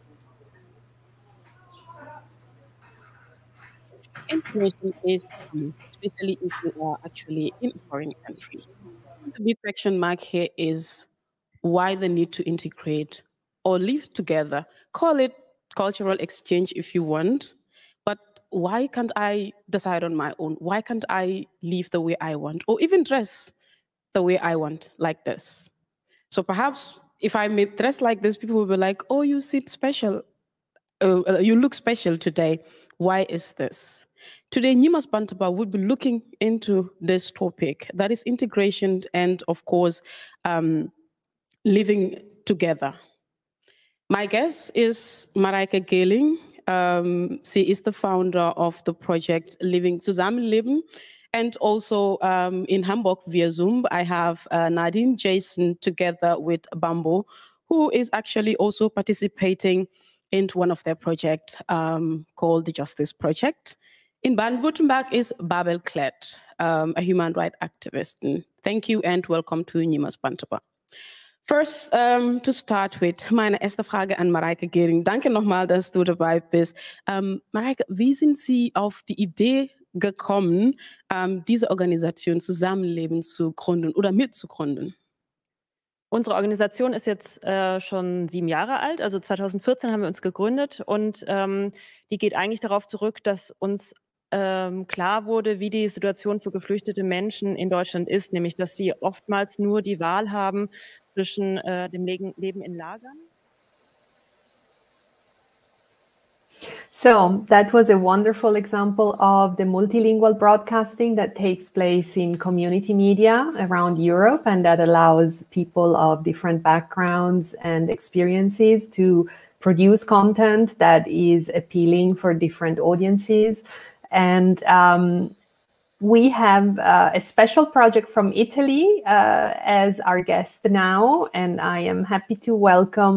Integration is key, especially if you are actually in a foreign country. The big question mark here is why the need to integrate or live together. Call it cultural exchange if you want, but why can't I decide on my own? Why can't I live the way I want, or even dress the way I want, like this? So perhaps if I may dress like this, people will be like, oh, you sit special, uh, you look special today. Why is this? Today, Nimas Bantaba will be looking into this topic, that is integration and, of course, um, living together. My guest is Marijke Geling. Um, she is the founder of the project Living Zusammenleben. And also um, in Hamburg via Zoom, I have uh, Nadine Jason together with Bambo, who is actually also participating in one of their projects um, called the Justice Project. In Baden-Württemberg is Babel Klett, um, a human rights activist. Thank you and welcome to Nimas Bantaba. First, um, to start with, meine erste Frage an Marijke Geling. Danke nochmal, dass du dabei bist. Ähm, Marijke, wie sind Sie auf die Idee gekommen, ähm, diese Organisation Zusammenleben zu gründen oder mitzugründen? Unsere Organisation ist jetzt äh, schon sieben Jahre alt, also zweitausendvierzehn haben wir uns gegründet und ähm, die geht eigentlich darauf zurück, dass uns ähm, klar wurde, wie die Situation für geflüchtete Menschen in Deutschland ist, nämlich dass sie oftmals nur die Wahl haben zwischen äh, dem Le- Leben in Lagern. So that was a wonderful example of the multilingual broadcasting that takes place in community media around Europe and that allows people of different backgrounds and experiences to produce content that is appealing for different audiences. And um, we have uh, a special project from Italy uh, as our guest now, and I am happy to welcome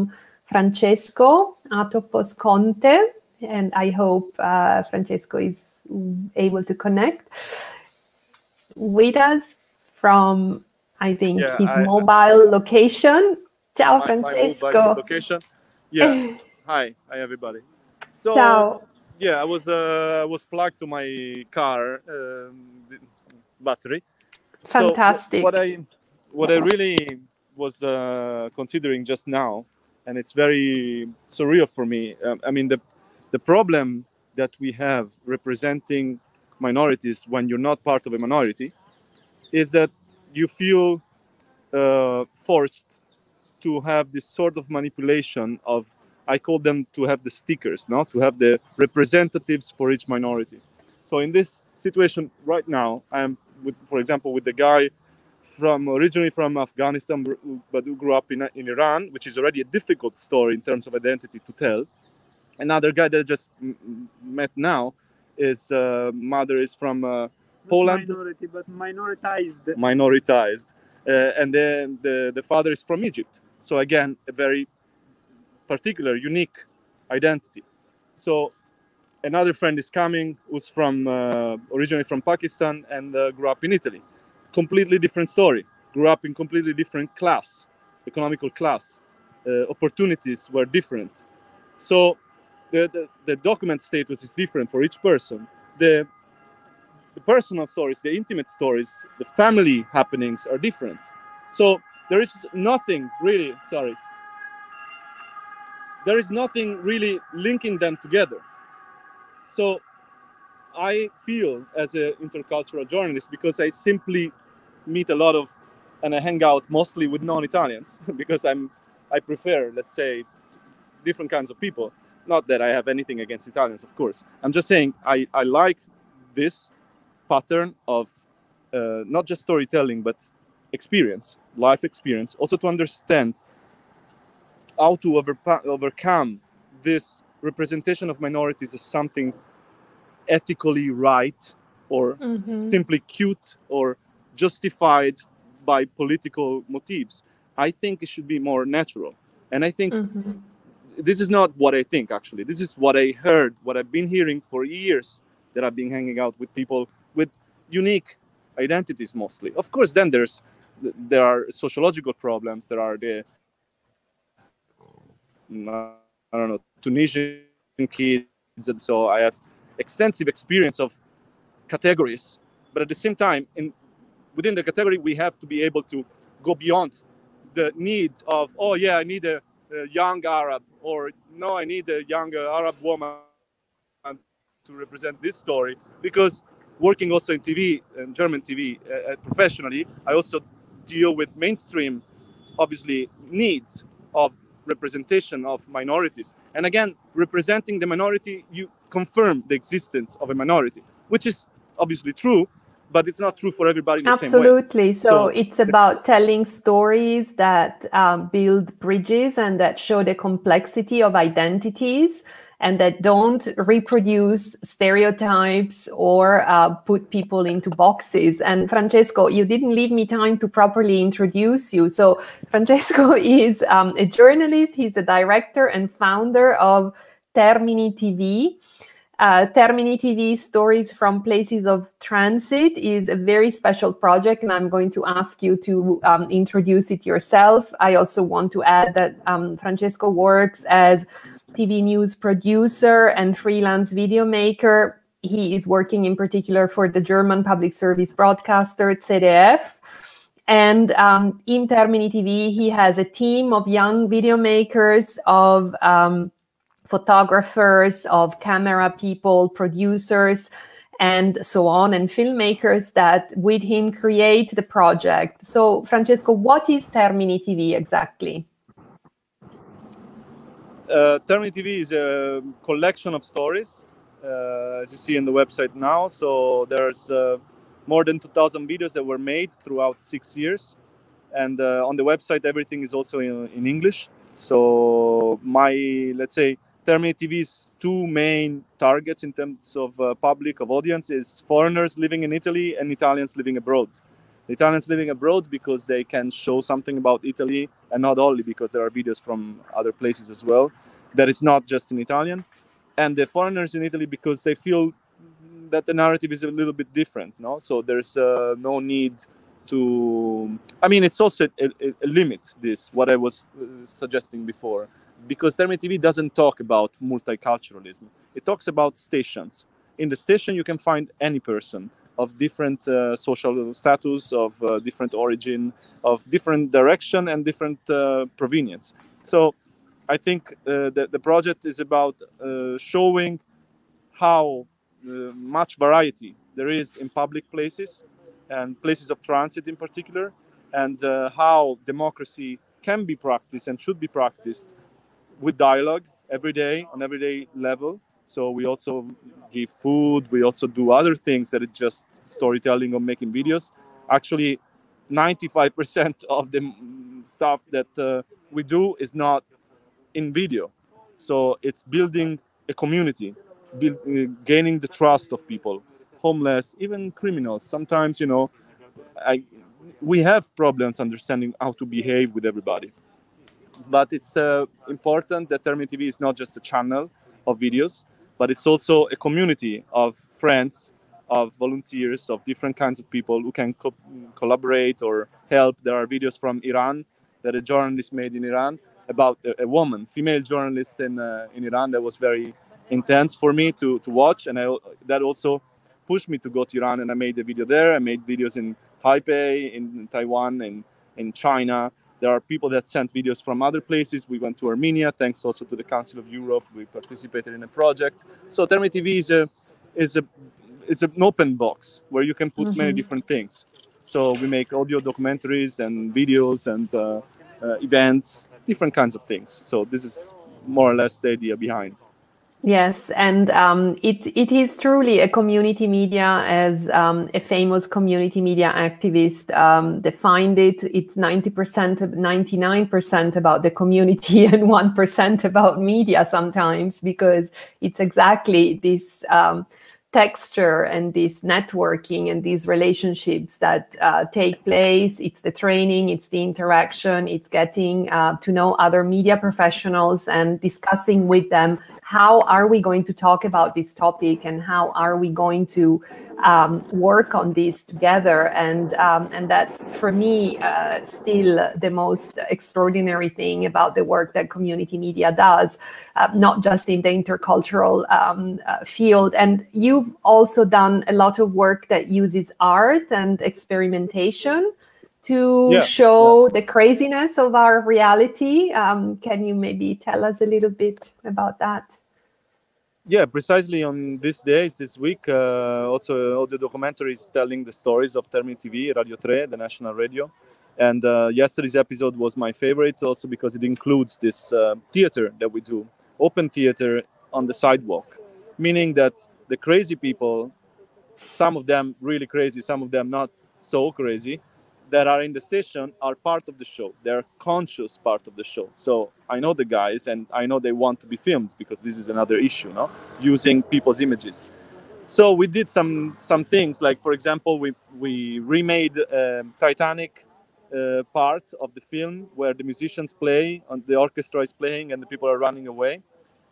Francesco Atopos Conte, and I hope uh, Francesco is able to connect with us from, I think, Yeah, his I- mobile location. Ciao, my, Francesco. my mobile location. Yeah. Hi, hi everybody. So Ciao. yeah, I was uh, was plugged to my car um, battery. Fantastic. So what I what I really was uh, considering just now, and it's very surreal for me. Um, I mean, the the problem that we have representing minorities when you're not part of a minority is that you feel uh, forced to have this sort of manipulation of, I call them to have the stickers, no? To have the representatives for each minority. So in this situation right now, I'm, with, for example, with the guy from originally from Afghanistan, but who grew up in, in Iran, which is already a difficult story in terms of identity to tell. Another guy that I just m- met now, his uh, mother is from uh, Poland. Minority, but minoritized. Minoritized. Uh, and then the, the father is from Egypt. So again, a very particular, unique identity. So another friend is coming who's from uh, originally from Pakistan and uh, grew up in Italy. Completely different story. Grew up in completely different class, economical class. Uh, opportunities were different. So the, the, the document status is different for each person. The, the personal stories, the intimate stories, the family happenings are different. So there is nothing really, sorry, there is nothing really linking them together. So I feel as an intercultural journalist, because I simply meet a lot of, and I hang out mostly with non-Italians, because I'm, I prefer, let's say, different kinds of people. Not that I have anything against Italians, of course. I'm just saying I, I like this pattern of uh, not just storytelling, but experience, life experience, also to understand how to overpa- overcome this representation of minorities as something ethically right or Mhm. simply cute or justified by political motives. I think it should be more natural. And I think Mhm. this is not what I think, actually. This is what I heard, what I've been hearing for years, that I've been hanging out with people with unique identities mostly. Of course, then there's there are sociological problems. There are the, I don't know, Tunisian kids. And so I have extensive experience of categories. But at the same time, in within the category, we have to be able to go beyond the need of, oh, yeah, I need a, a young Arab, or no, I need a young uh, Arab woman to represent this story. Because working also in T V, in German T V, uh, professionally, I also deal with mainstream, obviously, needs of representation of minorities. And again, representing the minority, you confirm the existence of a minority, which is obviously true, but it's not true for everybody in the same way. Absolutely. So, so it's about telling stories that um, build bridges and that show the complexity of identities and that don't reproduce stereotypes or uh, put people into boxes. And Francesco, you didn't leave me time to properly introduce you. So Francesco is um, a journalist. He's the director and founder of Termini T V. Uh, Termini T V, Stories from Places of Transit, is a very special project, and I'm going to ask you to um, introduce it yourself. I also want to add that um, Francesco works as T V news producer and freelance video maker. He is working in particular for the German public service broadcaster Z D F. And um, in Termini T V, he has a team of young video makers, of um, photographers, of camera people, producers, and so on, and filmmakers that with him create the project. So, Francesco, what is Termini T V exactly? Uh, Termini T V is a collection of stories, uh, as you see on the website now. So there's uh, more than two thousand videos that were made throughout six years. And uh, on the website, everything is also in, in English. So my, let's say, Termini T V's two main targets in terms of uh, public, of audience, is foreigners living in Italy and Italians living abroad. The Italians living abroad because they can show something about Italy, and not only because there are videos from other places as well, that is not just in Italian. And the foreigners in Italy because they feel that the narrative is a little bit different, no? So there's uh, no need to... I mean, it's also a, a, a limit, this, what I was uh, suggesting before, because Termini T V doesn't talk about multiculturalism. It talks about stations. In the station, you can find any person of different uh, social status, of uh, different origin, of different direction and different uh, provenience. So I think uh, that the project is about uh, showing how uh, much variety there is in public places and places of transit in particular, and uh, how democracy can be practiced and should be practiced with dialogue every day, on everyday level. So we also give food, we also do other things that is just storytelling or making videos. Actually, ninety-five percent of the stuff that uh, we do is not in video. So it's building a community, build, uh, gaining the trust of people, homeless, even criminals. Sometimes, you know, I, we have problems understanding how to behave with everybody. But it's uh, important that Termini T V is not just a channel of videos, but it's also a community of friends, of volunteers, of different kinds of people who can co collaborate or help. There are videos from Iran that a journalist made in Iran about a, a woman, female journalist in uh, in Iran. That was very intense for me to, to watch, and I, that also pushed me to go to Iran, and I made a video there. I made videos in Taipei, in Taiwan, and in China. There are people that sent videos from other places. We went to Armenia, thanks also to the Council of Europe. We participated in a project. So Termini T V is a is a is an open box where you can put mm-hmm. many different things. So we make audio documentaries and videos and uh, uh, events, different kinds of things. So this is more or less the idea behind. Yes, and um, it it is truly a community media, as um, a famous community media activist um, defined it. It's ninety percent, ninety-nine percent about the community and one percent about media sometimes, because it's exactly this um, texture and this networking and these relationships that uh, take place. It's the training, it's the interaction, it's getting uh, to know other media professionals and discussing with them how are we going to talk about this topic and how are we going to um, work on this together. And um, and that's, for me, uh, still the most extraordinary thing about the work that community media does, uh, not just in the intercultural um, uh, field. And you've also done a lot of work that uses art and experimentation to yeah, show yeah. the craziness of our reality. Um, can you maybe tell us a little bit about that? Yeah, precisely on these days, this week, uh, also all the documentaries telling the stories of Termini T V, Radio three, the national radio. And uh, yesterday's episode was my favorite also because it includes this uh, theater that we do, open theater on the sidewalk, meaning that the crazy people, some of them really crazy, some of them not so crazy, that are in the station are part of the show. They're conscious part of the show. So I know the guys, and I know they want to be filmed because this is another issue, no? Using people's images. So we did some some things, like, for example, we, we remade um, Titanic uh, part of the film where the musicians play, and the orchestra is playing, and the people are running away.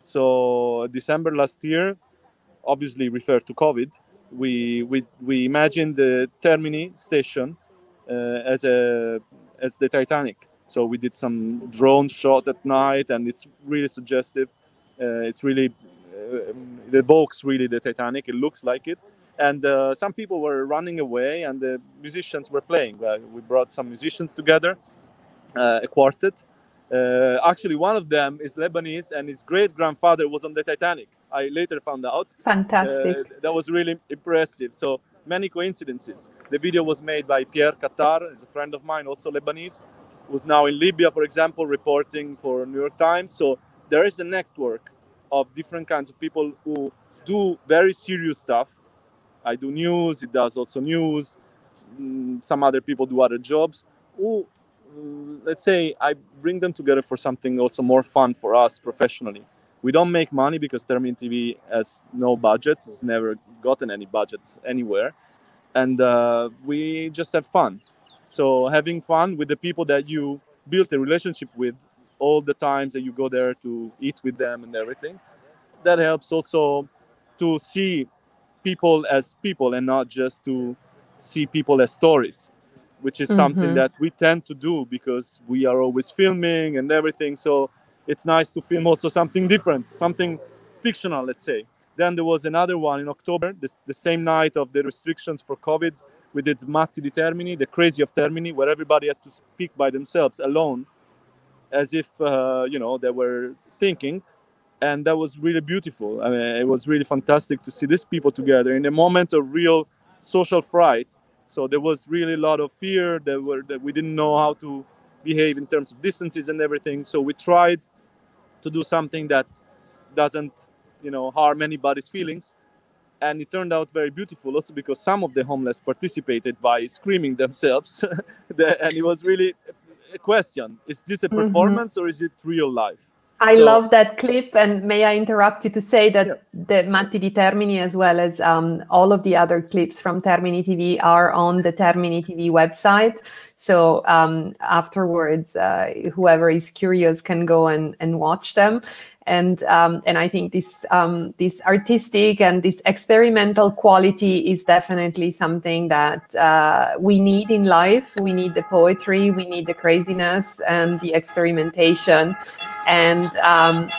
So December last year, obviously referred to COVID, we, we, we imagined the Termini station Uh, as a as the Titanic. So we did some drone shot at night, and it's really suggestive. Uh, it's really uh, it evokes really the Titanic. It looks like it. And uh, some people were running away, and the musicians were playing. Uh, we brought some musicians together, uh, a quartet. Uh, actually, one of them is Lebanese, and his great grandfather was on the Titanic. I later found out. Fantastic. Uh, that was really impressive. So many coincidences. The video was made by Pierre Qatar, is a friend of mine, also Lebanese, who's now in Libya, for example, reporting for New York Times. So there is a network of different kinds of people who do very serious stuff. I do news, it does also news. Some other people do other jobs. Who, let's say, I bring them together for something also more fun for us professionally. We don't make money because Termini T V has no budget. It's never gotten any budget anywhere. and uh, we just have fun. So having fun with the people that you built a relationship with, all the times that you go there to eat with them and everything, that helps also to see people as people and not just to see people as stories, which is something Mhm. that we tend to do because we are always filming and everything. So it's nice to film also something different, something fictional, let's say. Then there was another one in October, this, the same night of the restrictions for COVID. We did Matti di Termini, the Crazy of Termini, where everybody had to speak by themselves alone, as if uh, you know, they were thinking. And that was really beautiful. I mean, it was really fantastic to see these people together in a moment of real social fright. So there was really a lot of fear. There were that we didn't know how to behave in terms of distances and everything. So we tried to do something that doesn't, you know, harm anybody's feelings. And it turned out very beautiful also because some of the homeless participated by screaming themselves. And it was really a question. Is this a Mhm. performance or is it real life? I So- love that clip, and may I interrupt you to say that the Matti di Termini, as well as um, all of the other clips from Termini T V, are on the Termini T V website. So um, afterwards, uh, whoever is curious can go and, and watch them. And um, and I think this um, this artistic and this experimental quality is definitely something that uh, we need in life. We need the poetry, we need the craziness and the experimentation. And um,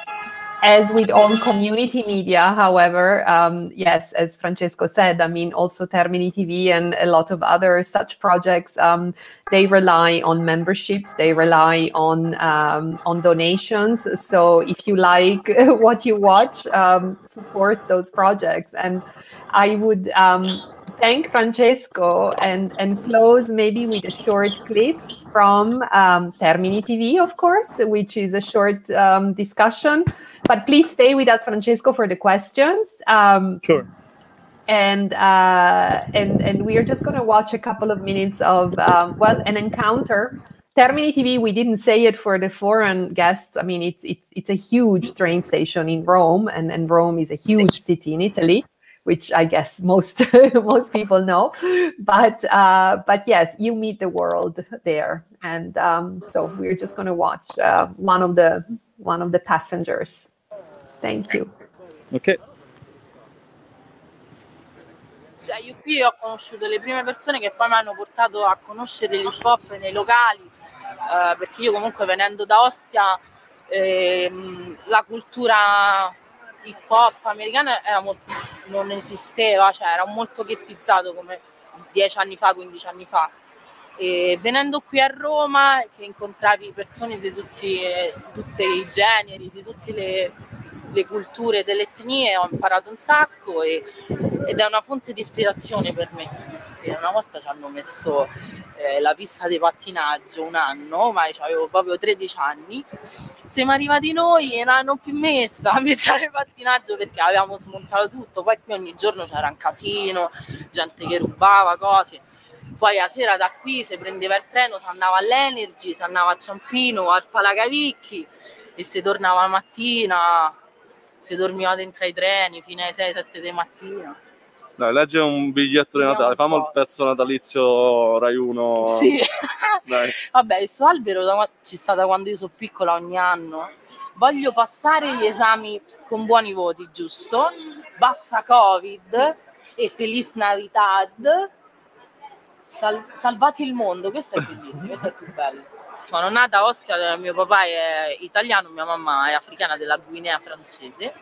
as with all community media, however, um, yes, as Francesco said, I mean, also Termini T V and a lot of other such projects, um, they rely on memberships, they rely on um, on donations. So if you like what you watch, um, support those projects. And I would um, thank Francesco and, and close maybe with a short clip from um, Termini T V, of course, which is a short um, discussion. But please stay with us, Francesco, for the questions. Um, Sure. And uh, and and we are just going to watch a couple of minutes of um, well, an encounter. Termini T V. We didn't say it for the foreign guests. I mean, it's it's it's a huge train station in Rome, and and Rome is a huge city in Italy, which I guess most most people know. But uh, but yes, you meet the world there, and um, so we're just going to watch uh, one of the one of the passengers. Thank you. Okay. Cioè, io qui ho conosciuto le prime persone che poi mi hanno portato a conoscere l'hip hop nei locali, eh, perché io comunque venendo da Ostia ehm, la cultura hip hop americana era molto, non esisteva, cioè era molto ghettizzato come dieci anni fa, quindici anni fa. E venendo qui a Roma, che incontravi persone di tutti, tutti i generi, di tutte le, le culture, delle etnie, ho imparato un sacco e, ed è una fonte di ispirazione per me. E una volta ci hanno messo eh, la pista di pattinaggio un anno, ma avevo proprio tredici anni. Siamo arrivati noi e non hanno più messa la pista di pattinaggio perché avevamo smontato tutto. Poi qui ogni giorno c'era un casino, gente che rubava cose. Poi la sera da qui si prendeva il treno, si andava all'Energy, si andava a Ciampino, al Palacavicchi e si tornava la mattina, si dormiva dentro ai treni fino alle sei sette di mattina. Dai, legge un biglietto di Natale, fammi il pezzo natalizio Rai uno. Sì. Dai. Vabbè, questo albero da, ci sta da quando io sono piccola ogni anno. Voglio passare gli esami con buoni voti, giusto? Basta Covid e Feliz Navidad. Sal- salvati il mondo, questo è bellissimo, questo è il più bello. Sono nata a Ostia, mio papà è italiano, mia mamma è africana della Guinea francese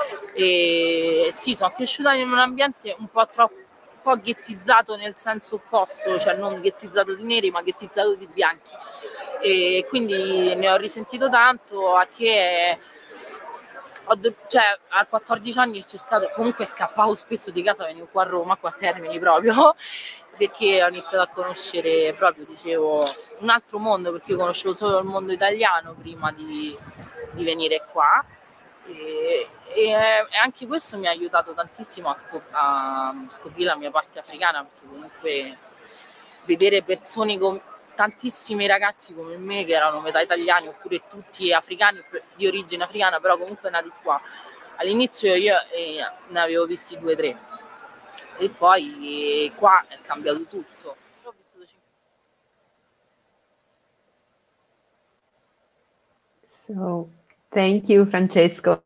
e sì, sono cresciuta in un ambiente un po' troppo un po' ghettizzato nel senso opposto, cioè non ghettizzato di neri ma ghettizzato di bianchi e quindi ne ho risentito tanto a che ho do- cioè a quattordici anni ho cercato, comunque scappavo spesso di casa, venivo qua a Roma, qua a Termini proprio perché ho iniziato a conoscere proprio, dicevo, un altro mondo, perché io conoscevo solo il mondo italiano prima di, di venire qua e, e, e anche questo mi ha aiutato tantissimo a, scop- a scoprire la mia parte africana, perché comunque vedere persone con tantissimi ragazzi come me che erano metà italiani oppure tutti africani di origine africana però comunque nati qua, all'inizio io eh, ne avevo visti due o tre. e poi qua è cambiato tutto. So thank you, Francesco.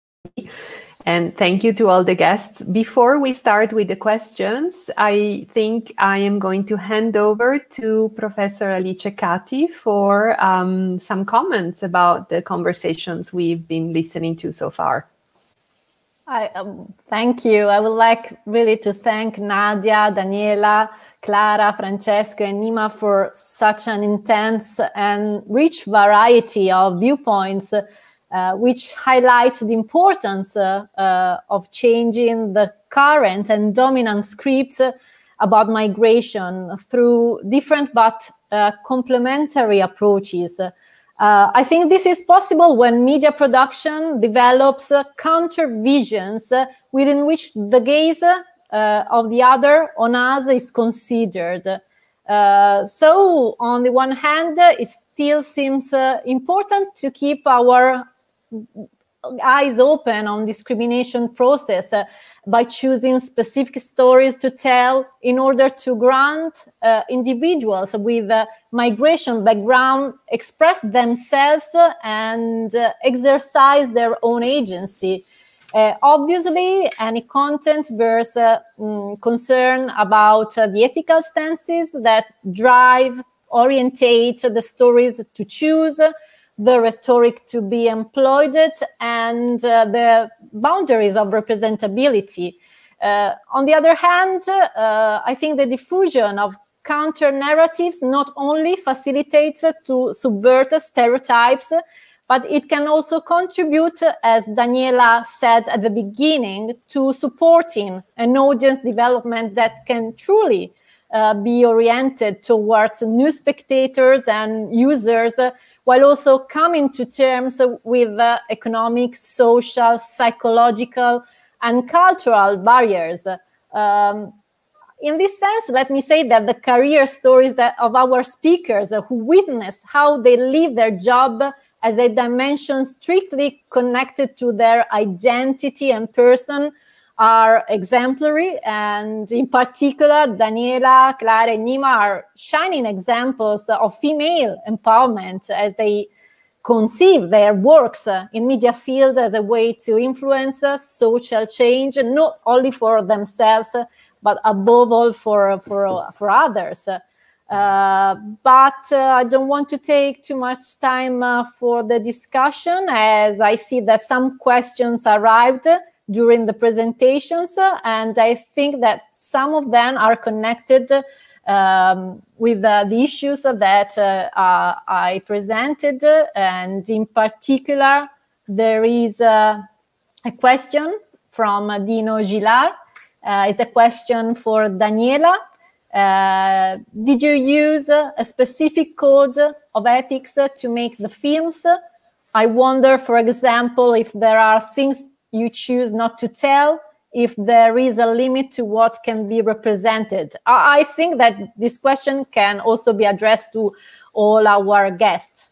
And thank you to all the guests. Before we start with the questions, I think I am going to hand over to Professor Alice Cati for um, some comments about the conversations we've been listening to so far. I, um, thank you. I would like really to thank Nadia, Daniela, Clara, Francesco, and Nima for such an intense and rich variety of viewpoints, uh, which highlight the importance uh, uh, of changing the current and dominant scripts about migration through different but uh, complementary approaches. Uh, I think this is possible when media production develops uh, counter visions uh, within which the gaze uh, of the other on us is considered. Uh, so, on the one hand, uh, it still seems uh, important to keep our eyes open on discrimination process uh, by choosing specific stories to tell in order to grant uh, individuals with a migration background express themselves and uh, exercise their own agency. Uh, obviously, any content bears uh, mm, concern about uh, the ethical stances that drive, orientate the stories to choose, the rhetoric to be employed, and uh, the boundaries of representability. Uh, on the other hand, uh, I think the diffusion of counter-narratives not only facilitates to subvert stereotypes, but it can also contribute, as Daniela said at the beginning, to supporting an audience development that can truly uh, be oriented towards new spectators and users, uh, while also coming to terms with uh, economic, social, psychological, and cultural barriers. Um, in this sense, let me say that the career stories that of our speakers uh, who witness how they live their job as a dimension strictly connected to their identity and person are exemplary, and in particular, Daniela, Clara, and Nima are shining examples of female empowerment as they conceive their works in media field as a way to influence social change, not only for themselves, but above all for, for, for others. Uh, but uh, I don't want to take too much time uh, for the discussion, as I see that some questions arrived during the presentations, uh, and I think that some of them are connected um, with uh, the issues that uh, uh, I presented, and in particular, there is uh, a question from Dino Gilard. Uh, it's a question for Daniela. Uh, did you use a specific code of ethics to make the films? I wonder, for example, if there are things you choose not to tell, if there is a limit to what can be represented. I, I think that this question can also be addressed to all our guests.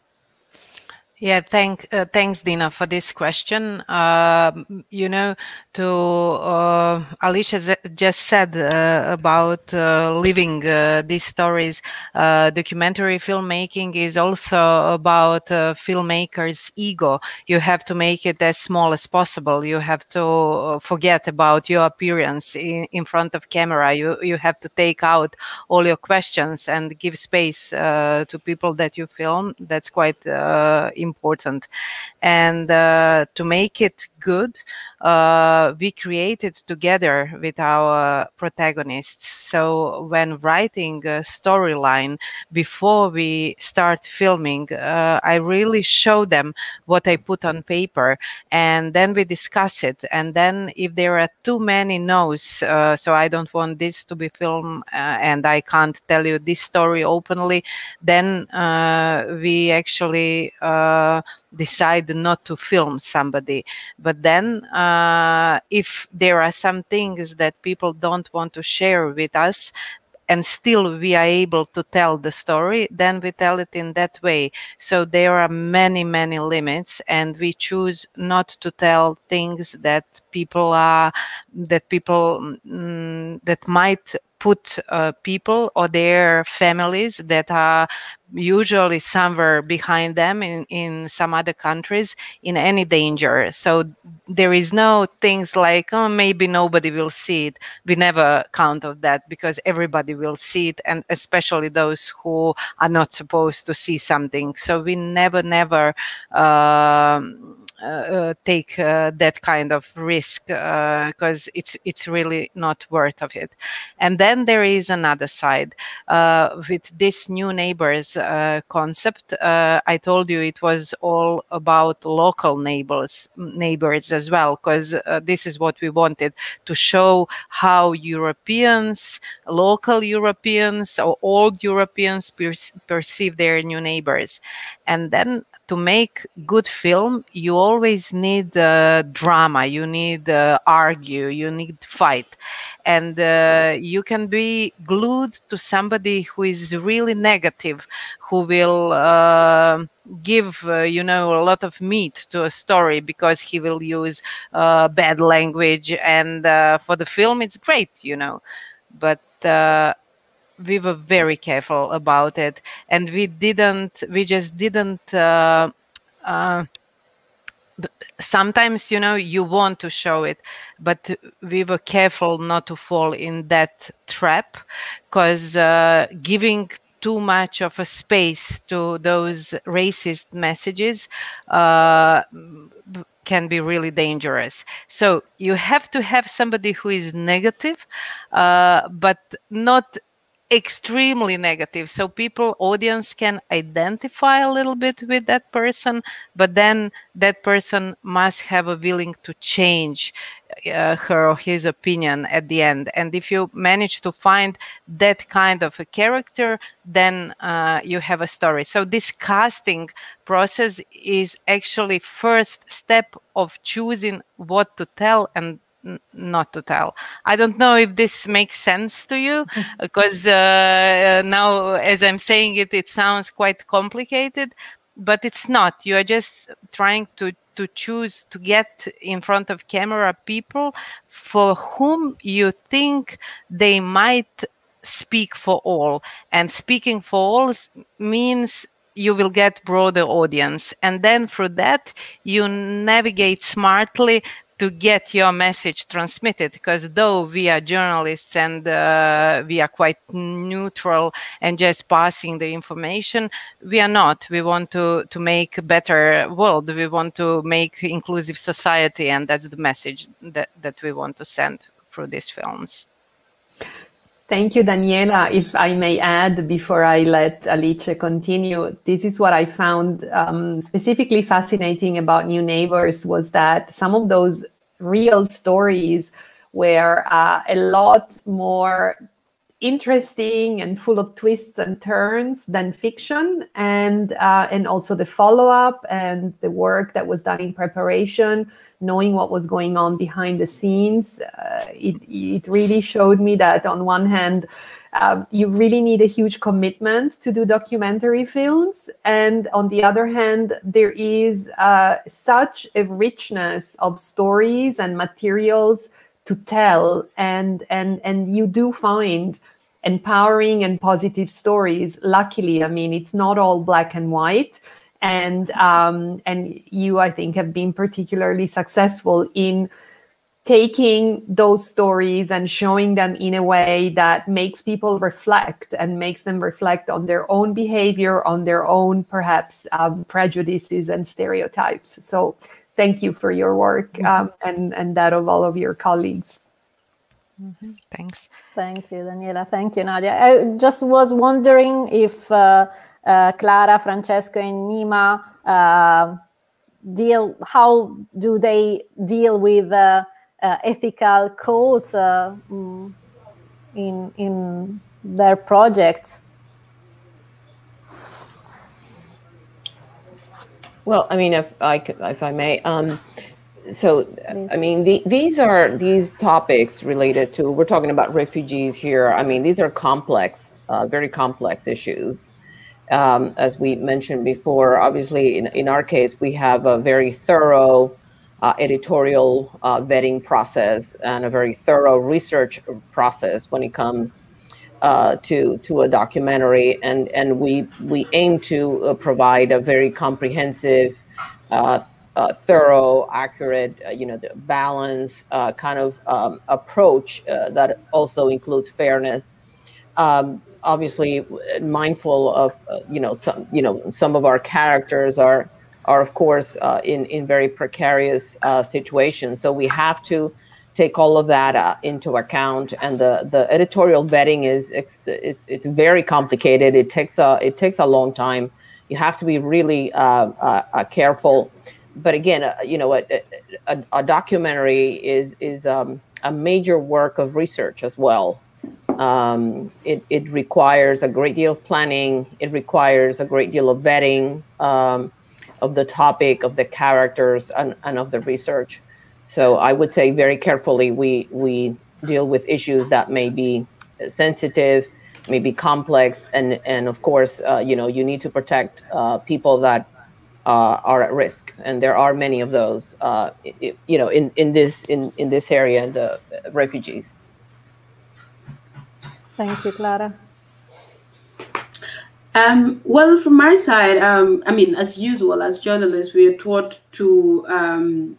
Yeah, thank, uh, thanks, Dina, for this question. Uh, you know, to uh, Alicia just said uh, about uh, living uh, these stories, uh, documentary filmmaking is also about uh, filmmakers' ego. You have to make it as small as possible. You have to forget about your appearance in, in front of camera. You, you have to take out all your questions and give space uh, to people that you film. That's quite uh, important. important. And uh, to make it good, uh, we created together with our protagonists. So when writing a storyline before we start filming, uh, I really show them what I put on paper, and then we discuss it. And then if there are too many no's, uh, so I don't want this to be filmed uh, and I can't tell you this story openly, then uh, we actually uh, decide not to film somebody. But then uh, if there are some things that people don't want to share with us, and still we are able to tell the story, then we tell it in that way. So there are many, many limits, and we choose not to tell things that people are, that people, mm, that might put uh, people or their families that are usually somewhere behind them in, in some other countries in any danger. So there is no things like, oh, maybe nobody will see it. We never count of that, because everybody will see it, and especially those who are not supposed to see something. So we never, never um, Uh, take uh, that kind of risk, because uh, it's it's really not worth of it. And then there is another side uh, with this new neighbors uh, concept. Uh, I told you it was all about local neighbors, neighbors as well, because uh, this is what we wanted to show, how Europeans, local Europeans or old Europeans per perceive their new neighbors. And then to make good film, you always need uh, drama, you need uh, argue, you need fight. And uh, you can be glued to somebody who is really negative, who will uh, give, uh, you know, a lot of meat to a story because he will use uh, bad language. And uh, for the film, it's great, you know. But uh, we were very careful about it, and we didn't, we just didn't, uh, uh, sometimes, you know, you want to show it, but we were careful not to fall in that trap, because uh, giving too much of a space to those racist messages uh, can be really dangerous. So you have to have somebody who is negative, uh, but not extremely negative, so people, audience can identify a little bit with that person, but then that person must have a willing to change uh, her or his opinion at the end. And if you manage to find that kind of a character, then uh, you have a story. So this casting process is actually first step of choosing what to tell and not to tell. I don't know if this makes sense to you, because uh, now as I'm saying it, it sounds quite complicated, but it's not. You are just trying to, to choose to get in front of camera people for whom you think they might speak for all. And speaking for all means you will get broader audience. And then through that, you navigate smartly to get your message transmitted, because though we are journalists and uh, we are quite neutral and just passing the information, we are not. We want to, to make a better world. We want to make inclusive society, and that's the message that, that we want to send through these films. Thank you, Daniela. If I may add, before I let Alice continue, this is what I found um, specifically fascinating about New Neighbors, was that some of those real stories were uh, a lot more interesting and full of twists and turns than fiction, and uh, and also the follow-up and the work that was done in preparation, knowing what was going on behind the scenes. Uh, it, it really showed me that on one hand, um, you really need a huge commitment to do documentary films, and on the other hand, there is uh, such a richness of stories and materials to tell, and and and you do find empowering and positive stories. Luckily, I mean, it's not all black and white, and um, and you, I think, have been particularly successful in taking those stories and showing them in a way that makes people reflect and makes them reflect on their own behavior, on their own perhaps um, prejudices and stereotypes. So thank you for your work, um, and, and that of all of your colleagues. Mm-hmm. Thanks. Thank you, Daniela. Thank you, Nadia. I just was wondering if uh, uh, Clara, Francesco, and Nima uh, deal, how do they deal with uh, uh, ethical codes uh, in, in their projects? Well, I mean, if I, if I may, um, so, I mean, the, these are these topics related to, we're talking about refugees here. I mean, these are complex, uh, very complex issues. Um, as we mentioned before, obviously, in, in our case, we have a very thorough uh, editorial uh, vetting process and a very thorough research process when it comes uh, to to a documentary, and and we we aim to uh, provide a very comprehensive, uh, uh, thorough, accurate, uh, you know, the balance uh, kind of um, approach uh, that also includes fairness. Um, obviously mindful of uh, you know some you know some of our characters are are of course uh, in in very precarious uh, situations, so we have to take all of that uh, into account. And the the editorial vetting is it's, it's, it's very complicated. It takes a it takes a long time. You have to be really uh, uh, uh, careful. But again, uh, you know, a, a, a documentary is is um, a major work of research as well. Um, it, it requires a great deal of planning. It requires a great deal of vetting um, of the topic, of the characters, and, and of the research. So I would say very carefully we we deal with issues that may be sensitive, may be complex, and and of course, uh, you know, you need to protect uh, people that uh, are at risk, and there are many of those, uh, it, you know, in in this in in this area, the refugees. Thank you, Clara. Um, well, from my side, um, I mean, as usual, as journalists, we are taught to um,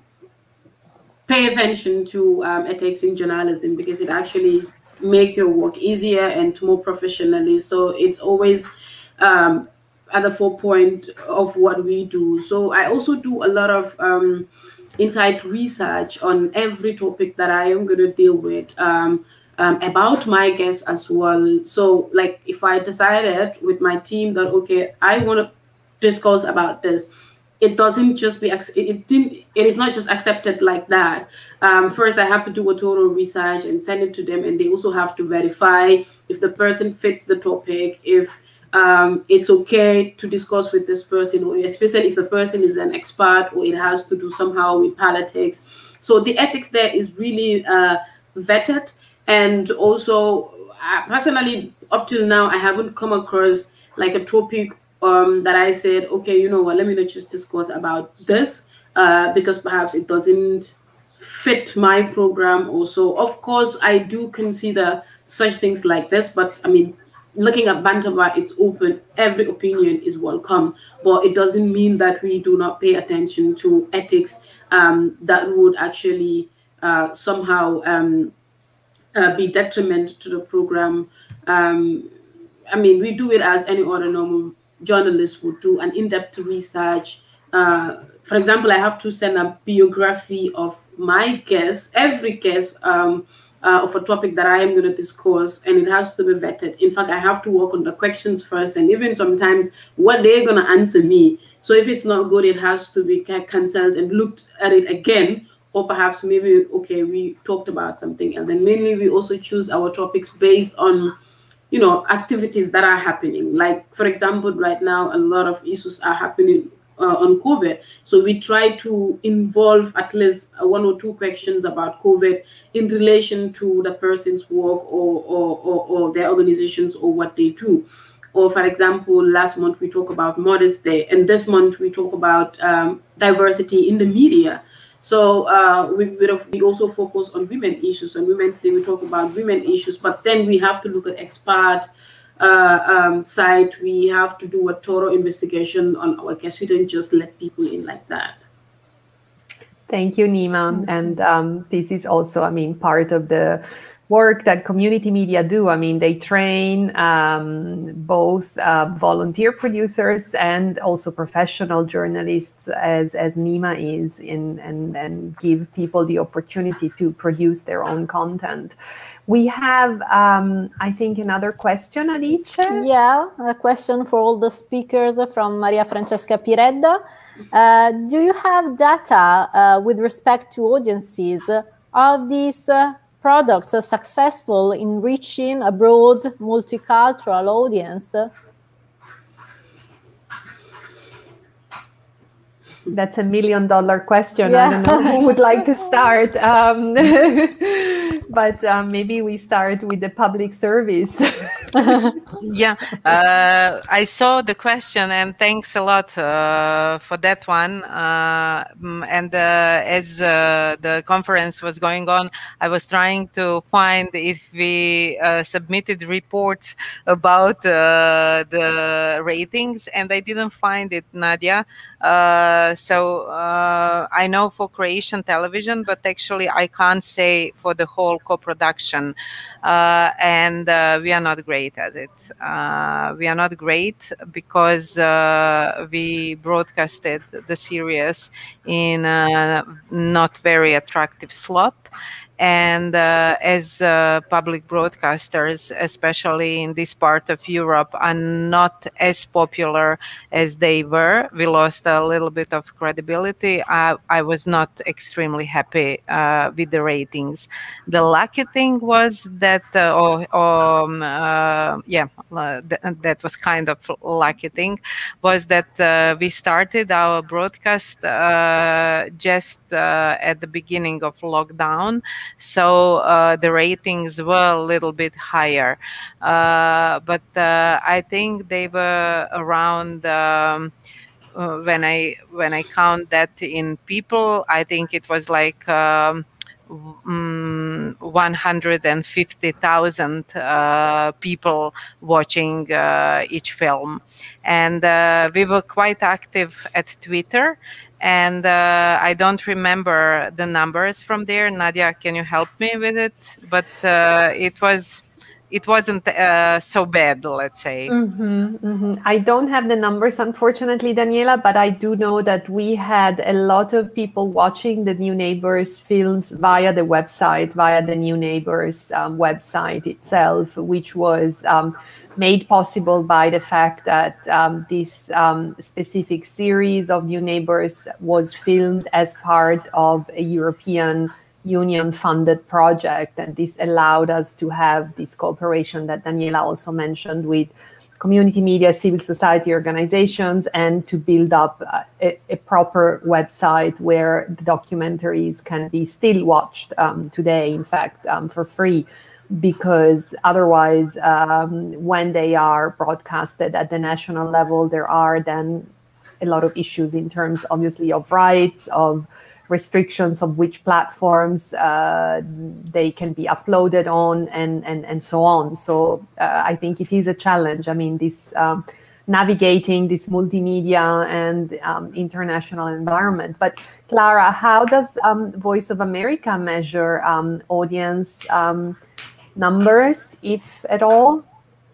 pay attention to um, ethics in journalism because it actually makes your work easier and more professionally. So it's always um, at the forefront of what we do. So I also do a lot of um, insight research on every topic that I am going to deal with. Um, Um, about my guests as well. So like if I decided with my team that, okay, I want to discuss about this, it doesn't just be, it didn't, it is not just accepted like that. Um, first, I have to do a total research and send it to them. And they also have to verify if the person fits the topic, if um, it's okay to discuss with this person, or especially if the person is an expert or it has to do somehow with politics. So the ethics there is really uh, vetted. And also, uh, personally, up till now, I haven't come across like a topic um, that I said, okay, you know what, let me not just discuss about this uh, because perhaps it doesn't fit my program also. Of course, I do consider such things like this, but I mean, looking at Bantaba, it's open. Every opinion is welcome, but it doesn't mean that we do not pay attention to ethics um, that would actually uh, somehow um, Uh, be detriment to the program. Um, I mean, we do it as any other normal journalist would do, an in-depth research. Uh, for example, I have to send a biography of my guest, every guest um, uh, of a topic that I am going to discuss, and it has to be vetted. In fact, I have to work on the questions first, and even sometimes what they're going to answer me. So if it's not good, it has to be cancelled and looked at it again. Or perhaps maybe, okay, we talked about something else. And mainly we also choose our topics based on, you know, activities that are happening. Like, for example, right now, a lot of issues are happening uh, on COVID. So we try to involve at least one or two questions about COVID in relation to the person's work or, or, or, or their organizations or what they do. Or for example, last month we talked about Mother's Day. And this month we talk about um, diversity in the media. So uh, we, we also focus on women issues. On Women's Day, we talk about women issues, but then we have to look at expert uh, um, side. We have to do a thorough investigation on our guests. We don't just let people in like that. Thank you, Nima. And um, this is also, I mean, part of the work that community media do. I mean, they train um, both uh, volunteer producers and also professional journalists, as, as Nima is, in, and, and give people the opportunity to produce their own content. We have, um, I think, another question, Alice? Yeah, a question for all the speakers from Maria Francesca Piredda. Uh, do you have data uh, with respect to audiences? Are these uh, products are successful in reaching a broad multicultural audience? That's a million dollar question. Yeah. I don't know who would like to start. Um, but um, maybe we start with the public service. Yeah, uh, I saw the question, and thanks a lot uh, for that one. Uh, mm, and uh, as uh, the conference was going on, I was trying to find if we uh, submitted reports about uh, the ratings, and I didn't find it, Nadia. Uh, so uh, I know for Croatian television, but actually I can't say for the whole co-production. Uh, and uh, we are not great at it. Uh, we are not great because uh, we broadcasted the series in a not very attractive slot. And uh, as uh, public broadcasters, especially in this part of Europe, are not as popular as they were. We lost a little bit of credibility. I, I was not extremely happy uh, with the ratings. The lucky thing was that, uh, or, or um, uh, yeah, uh, th that was kind of lucky thing, was that uh, we started our broadcast uh, just uh, at the beginning of lockdown. So uh, the ratings were a little bit higher, uh, but uh, I think they were around. Um, uh, when I when I count that in people, I think it was like um, um, one hundred fifty thousand uh, people watching uh, each film, and uh, we were quite active at Twitter. And uh, I don't remember the numbers from there. Nadia, can you help me with it? But uh, it was, it wasn't uh, so bad, let's say. Mm-hmm, mm-hmm. I don't have the numbers, unfortunately, Daniela, but I do know that we had a lot of people watching the New Neighbours films via the website, via the New Neighbours um, website itself, which was um, made possible by the fact that um, this um, specific series of New Neighbours was filmed as part of a European Union-funded project, and this allowed us to have this cooperation that Daniela also mentioned with community media, civil society organizations, and to build up a, a proper website where the documentaries can be still watched um, today, in fact, um, for free. Because otherwise, um, when they are broadcasted at the national level, there are then a lot of issues in terms, obviously, of rights, of restrictions of which platforms uh, they can be uploaded on, and, and, and so on. So uh, I think it is a challenge. I mean, this um, navigating this multimedia and um, international environment. But Clara, how does um, Voice of America measure um, audience um, numbers, if at all?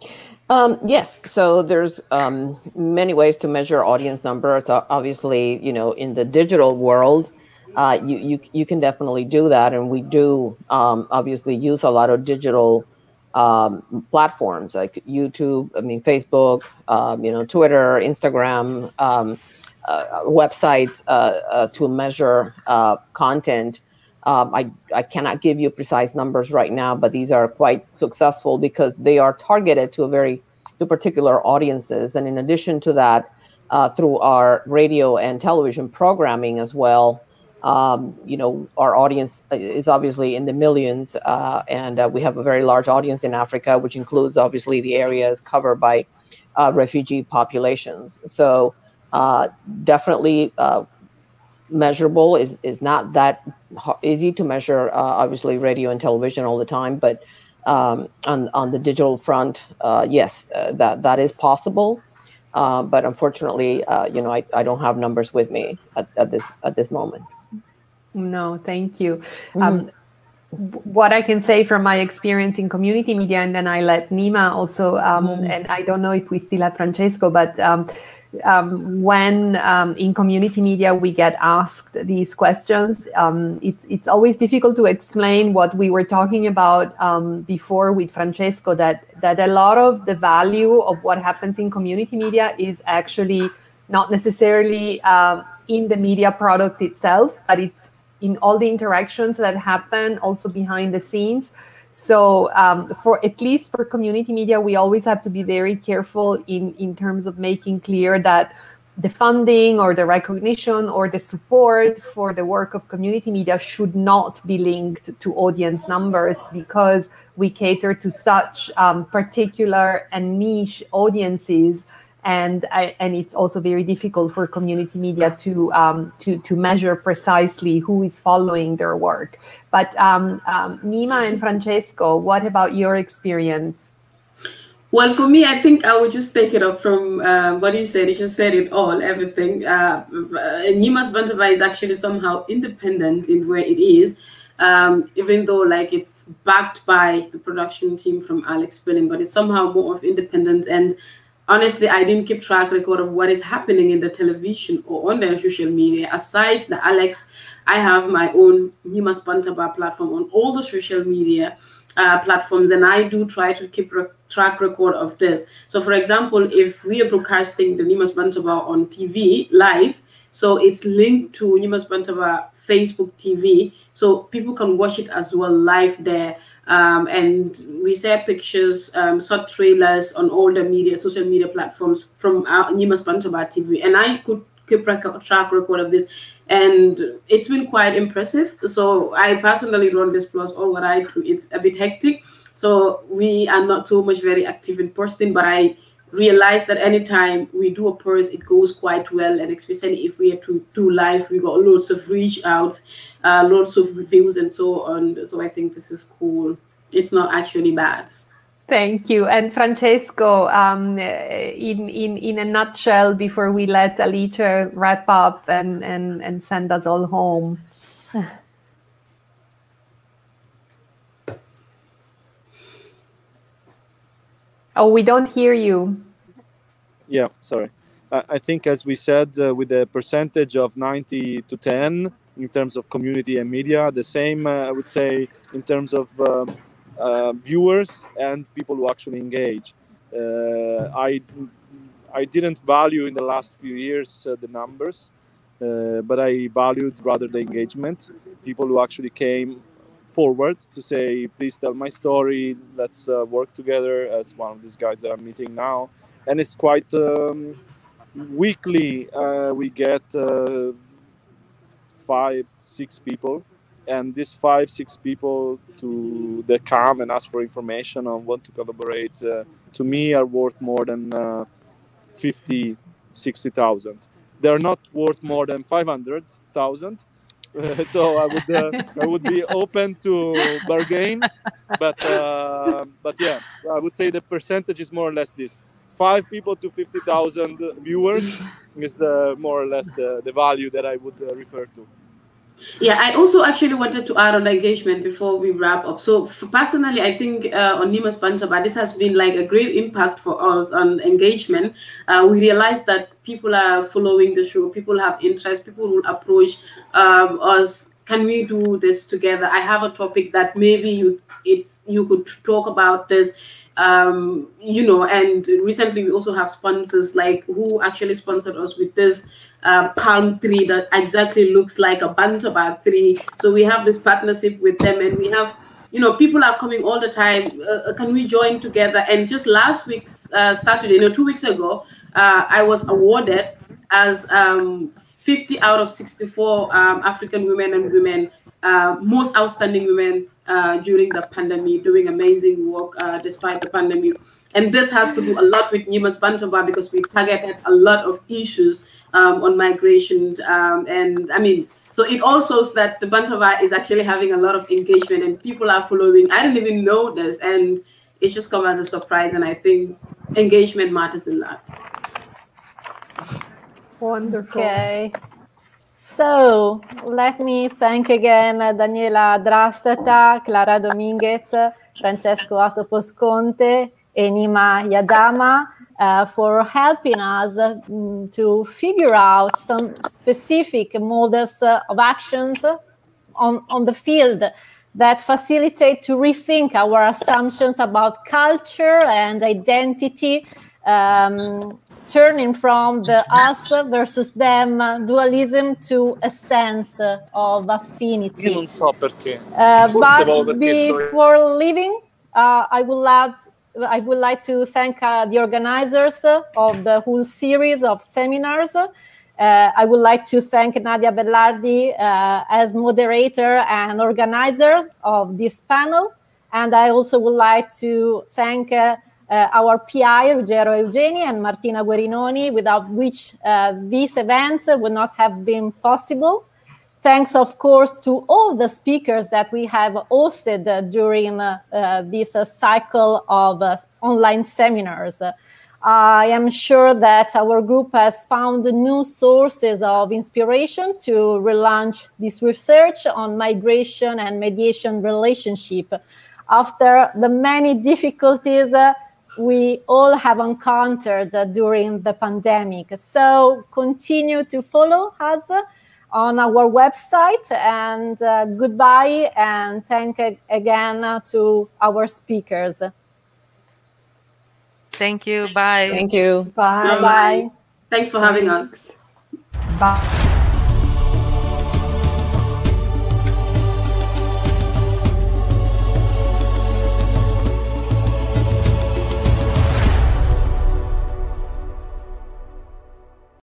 Um, yes, so there's um, many ways to measure audience numbers. Obviously, you know, in the digital world, uh, you, you you can definitely do that, and we do um, obviously use a lot of digital um, platforms like YouTube, I mean Facebook, um, you know, Twitter, Instagram, um, uh, websites uh, uh, to measure uh, content. Um, I, I cannot give you precise numbers right now, but these are quite successful because they are targeted to a very to particular audiences. And in addition to that, uh, through our radio and television programming as well, um, you know, our audience is obviously in the millions, uh, and uh, we have a very large audience in Africa, which includes obviously the areas covered by uh, refugee populations. So uh, definitely. Uh, measurable is is not that easy to measure, uh, obviously radio and television all the time, but um, on on the digital front, uh, yes, uh, that that is possible, uh, but unfortunately, uh, you know, I, I don't have numbers with me at, at this at this moment. No, thank you. Mm-hmm. um, what I can say from my experience in community media, and then I let Nima also, um, mm-hmm. and I don't know if we still have Francesco, but um, Um, when um, in community media we get asked these questions, um, it's it's always difficult to explain what we were talking about um, before with Francesco, that that a lot of the value of what happens in community media is actually not necessarily um, in the media product itself, but it's in all the interactions that happen also behind the scenes. So um, for at least for community media, we always have to be very careful in, in terms of making clear that the funding or the recognition or the support for the work of community media should not be linked to audience numbers, because we cater to such um, particular and niche audiences, and I, and it's also very difficult for community media to um, to to measure precisely who is following their work. But um, um, Nima and Francesco, what about your experience? Well, for me, I think I would just take it up from uh, what you said. You just said it all, everything. Uh, Nimas Bantaba is actually somehow independent in where it is, um, even though like it's backed by the production team from Alex Billing, but it's somehow more of independent. And honestly, I didn't keep track record of what is happening in the television or on the social media. Aside the Alex, I have my own Nimas Bantaba platform on all the social media Uh, platforms, and I do try to keep re track record of this. So for example, if we are broadcasting the Nimas Bantaba on T V live, so it's linked to Nimas Bantaba Facebook T V, so people can watch it as well live there. Um, and we share pictures, um, short trailers on all the media, social media platforms from our Nimas Bantaba T V, and I could keep track record of this, and it's been quite impressive. So I personally run this plus all what I do. It's a bit hectic, so we are not so much very active in posting, but I realized that anytime we do a post, it goes quite well, and especially if we are to do live, we got loads of reach out, uh, lots of reviews and so on. So I think this is cool. It's not actually bad. Thank you. And Francesco, um, in, in, in a nutshell, before we let Alice wrap up and, and, and send us all home. Oh, we don't hear you. Yeah, sorry. Uh, I think, as we said, uh, with the percentage of ninety to ten in terms of community and media, the same, uh, I would say, in terms of um, Uh, viewers and people who actually engage. Uh, I I didn't value in the last few years uh, the numbers, uh, but I valued rather the engagement. People who actually came forward to say, please tell my story, let's uh, work together, as one of these guys that I'm meeting now. And it's quite um, weekly, uh, we get uh, five, six people. And these five, six people to that come and ask for information or want to collaborate, uh, to me are worth more than uh, fifty, sixty thousand. They're not worth more than five hundred thousand. Uh, so I would uh, I would be open to bargain, but uh, but yeah, I would say the percentage is more or less this: five people to fifty thousand viewers is uh, more or less the, the value that I would uh, refer to. Yeah, I also actually wanted to add on the engagement before we wrap up. So for personally, I think uh, on Nimas Bantaba, this has been like a great impact for us on engagement. Uh, we realized that people are following the show, people have interest, people will approach um, us. Can we do this together? I have a topic that maybe you it's you could talk about this. Um, you know, and recently we also have sponsors like who actually sponsored us with this uh, palm tree that exactly looks like a Bantaba tree. So we have this partnership with them, and we have, you know, people are coming all the time. Uh, can we join together? And just last week's uh, Saturday, you know, two weeks ago, uh, I was awarded as um, fifty out of sixty-four um, African women and women, uh, most outstanding women uh, during the pandemic, doing amazing work uh, despite the pandemic. And this has to do a lot with Nimas Bantaba because we targeted a lot of issues um, on migration. Um, and I mean, so it also shows that the Bantaba is actually having a lot of engagement and people are following. I didn't even know this, and it just come as a surprise. And I think engagement matters a lot. Wonderful. Okay. So let me thank again Daniela DRASTATA, Clara Dominguez, Francesco Atoposconte, and Nima Yadama uh, for helping us uh, to figure out some specific models uh, of actions on, on the field that facilitate to rethink our assumptions about culture and identity, um, turning from the us versus them dualism to a sense of affinity. Io non so perché. Uh, Forse but perché before leaving, uh, I would like, I would like to thank uh, the organizers of the whole series of seminars. Uh, I would like to thank Nadia Bellardi uh, as moderator and organizer of this panel. And I also would like to thank uh, uh, our P I, Ruggero Eugeni and Martina Guerinoni, without which uh, these events would not have been possible. Thanks, of course, to all the speakers that we have hosted uh, during uh, uh, this uh, cycle of uh, online seminars. Uh, I am sure that our group has found new sources of inspiration to relaunch this research on migration and mediation relationship after the many difficulties uh, we all have encountered uh, during the pandemic. So continue to follow us uh, on our website, and uh, goodbye, and thank again uh, to our speakers. Thank you. Bye. Thank you. Bye. Bye. Bye. Thanks for having us. Bye.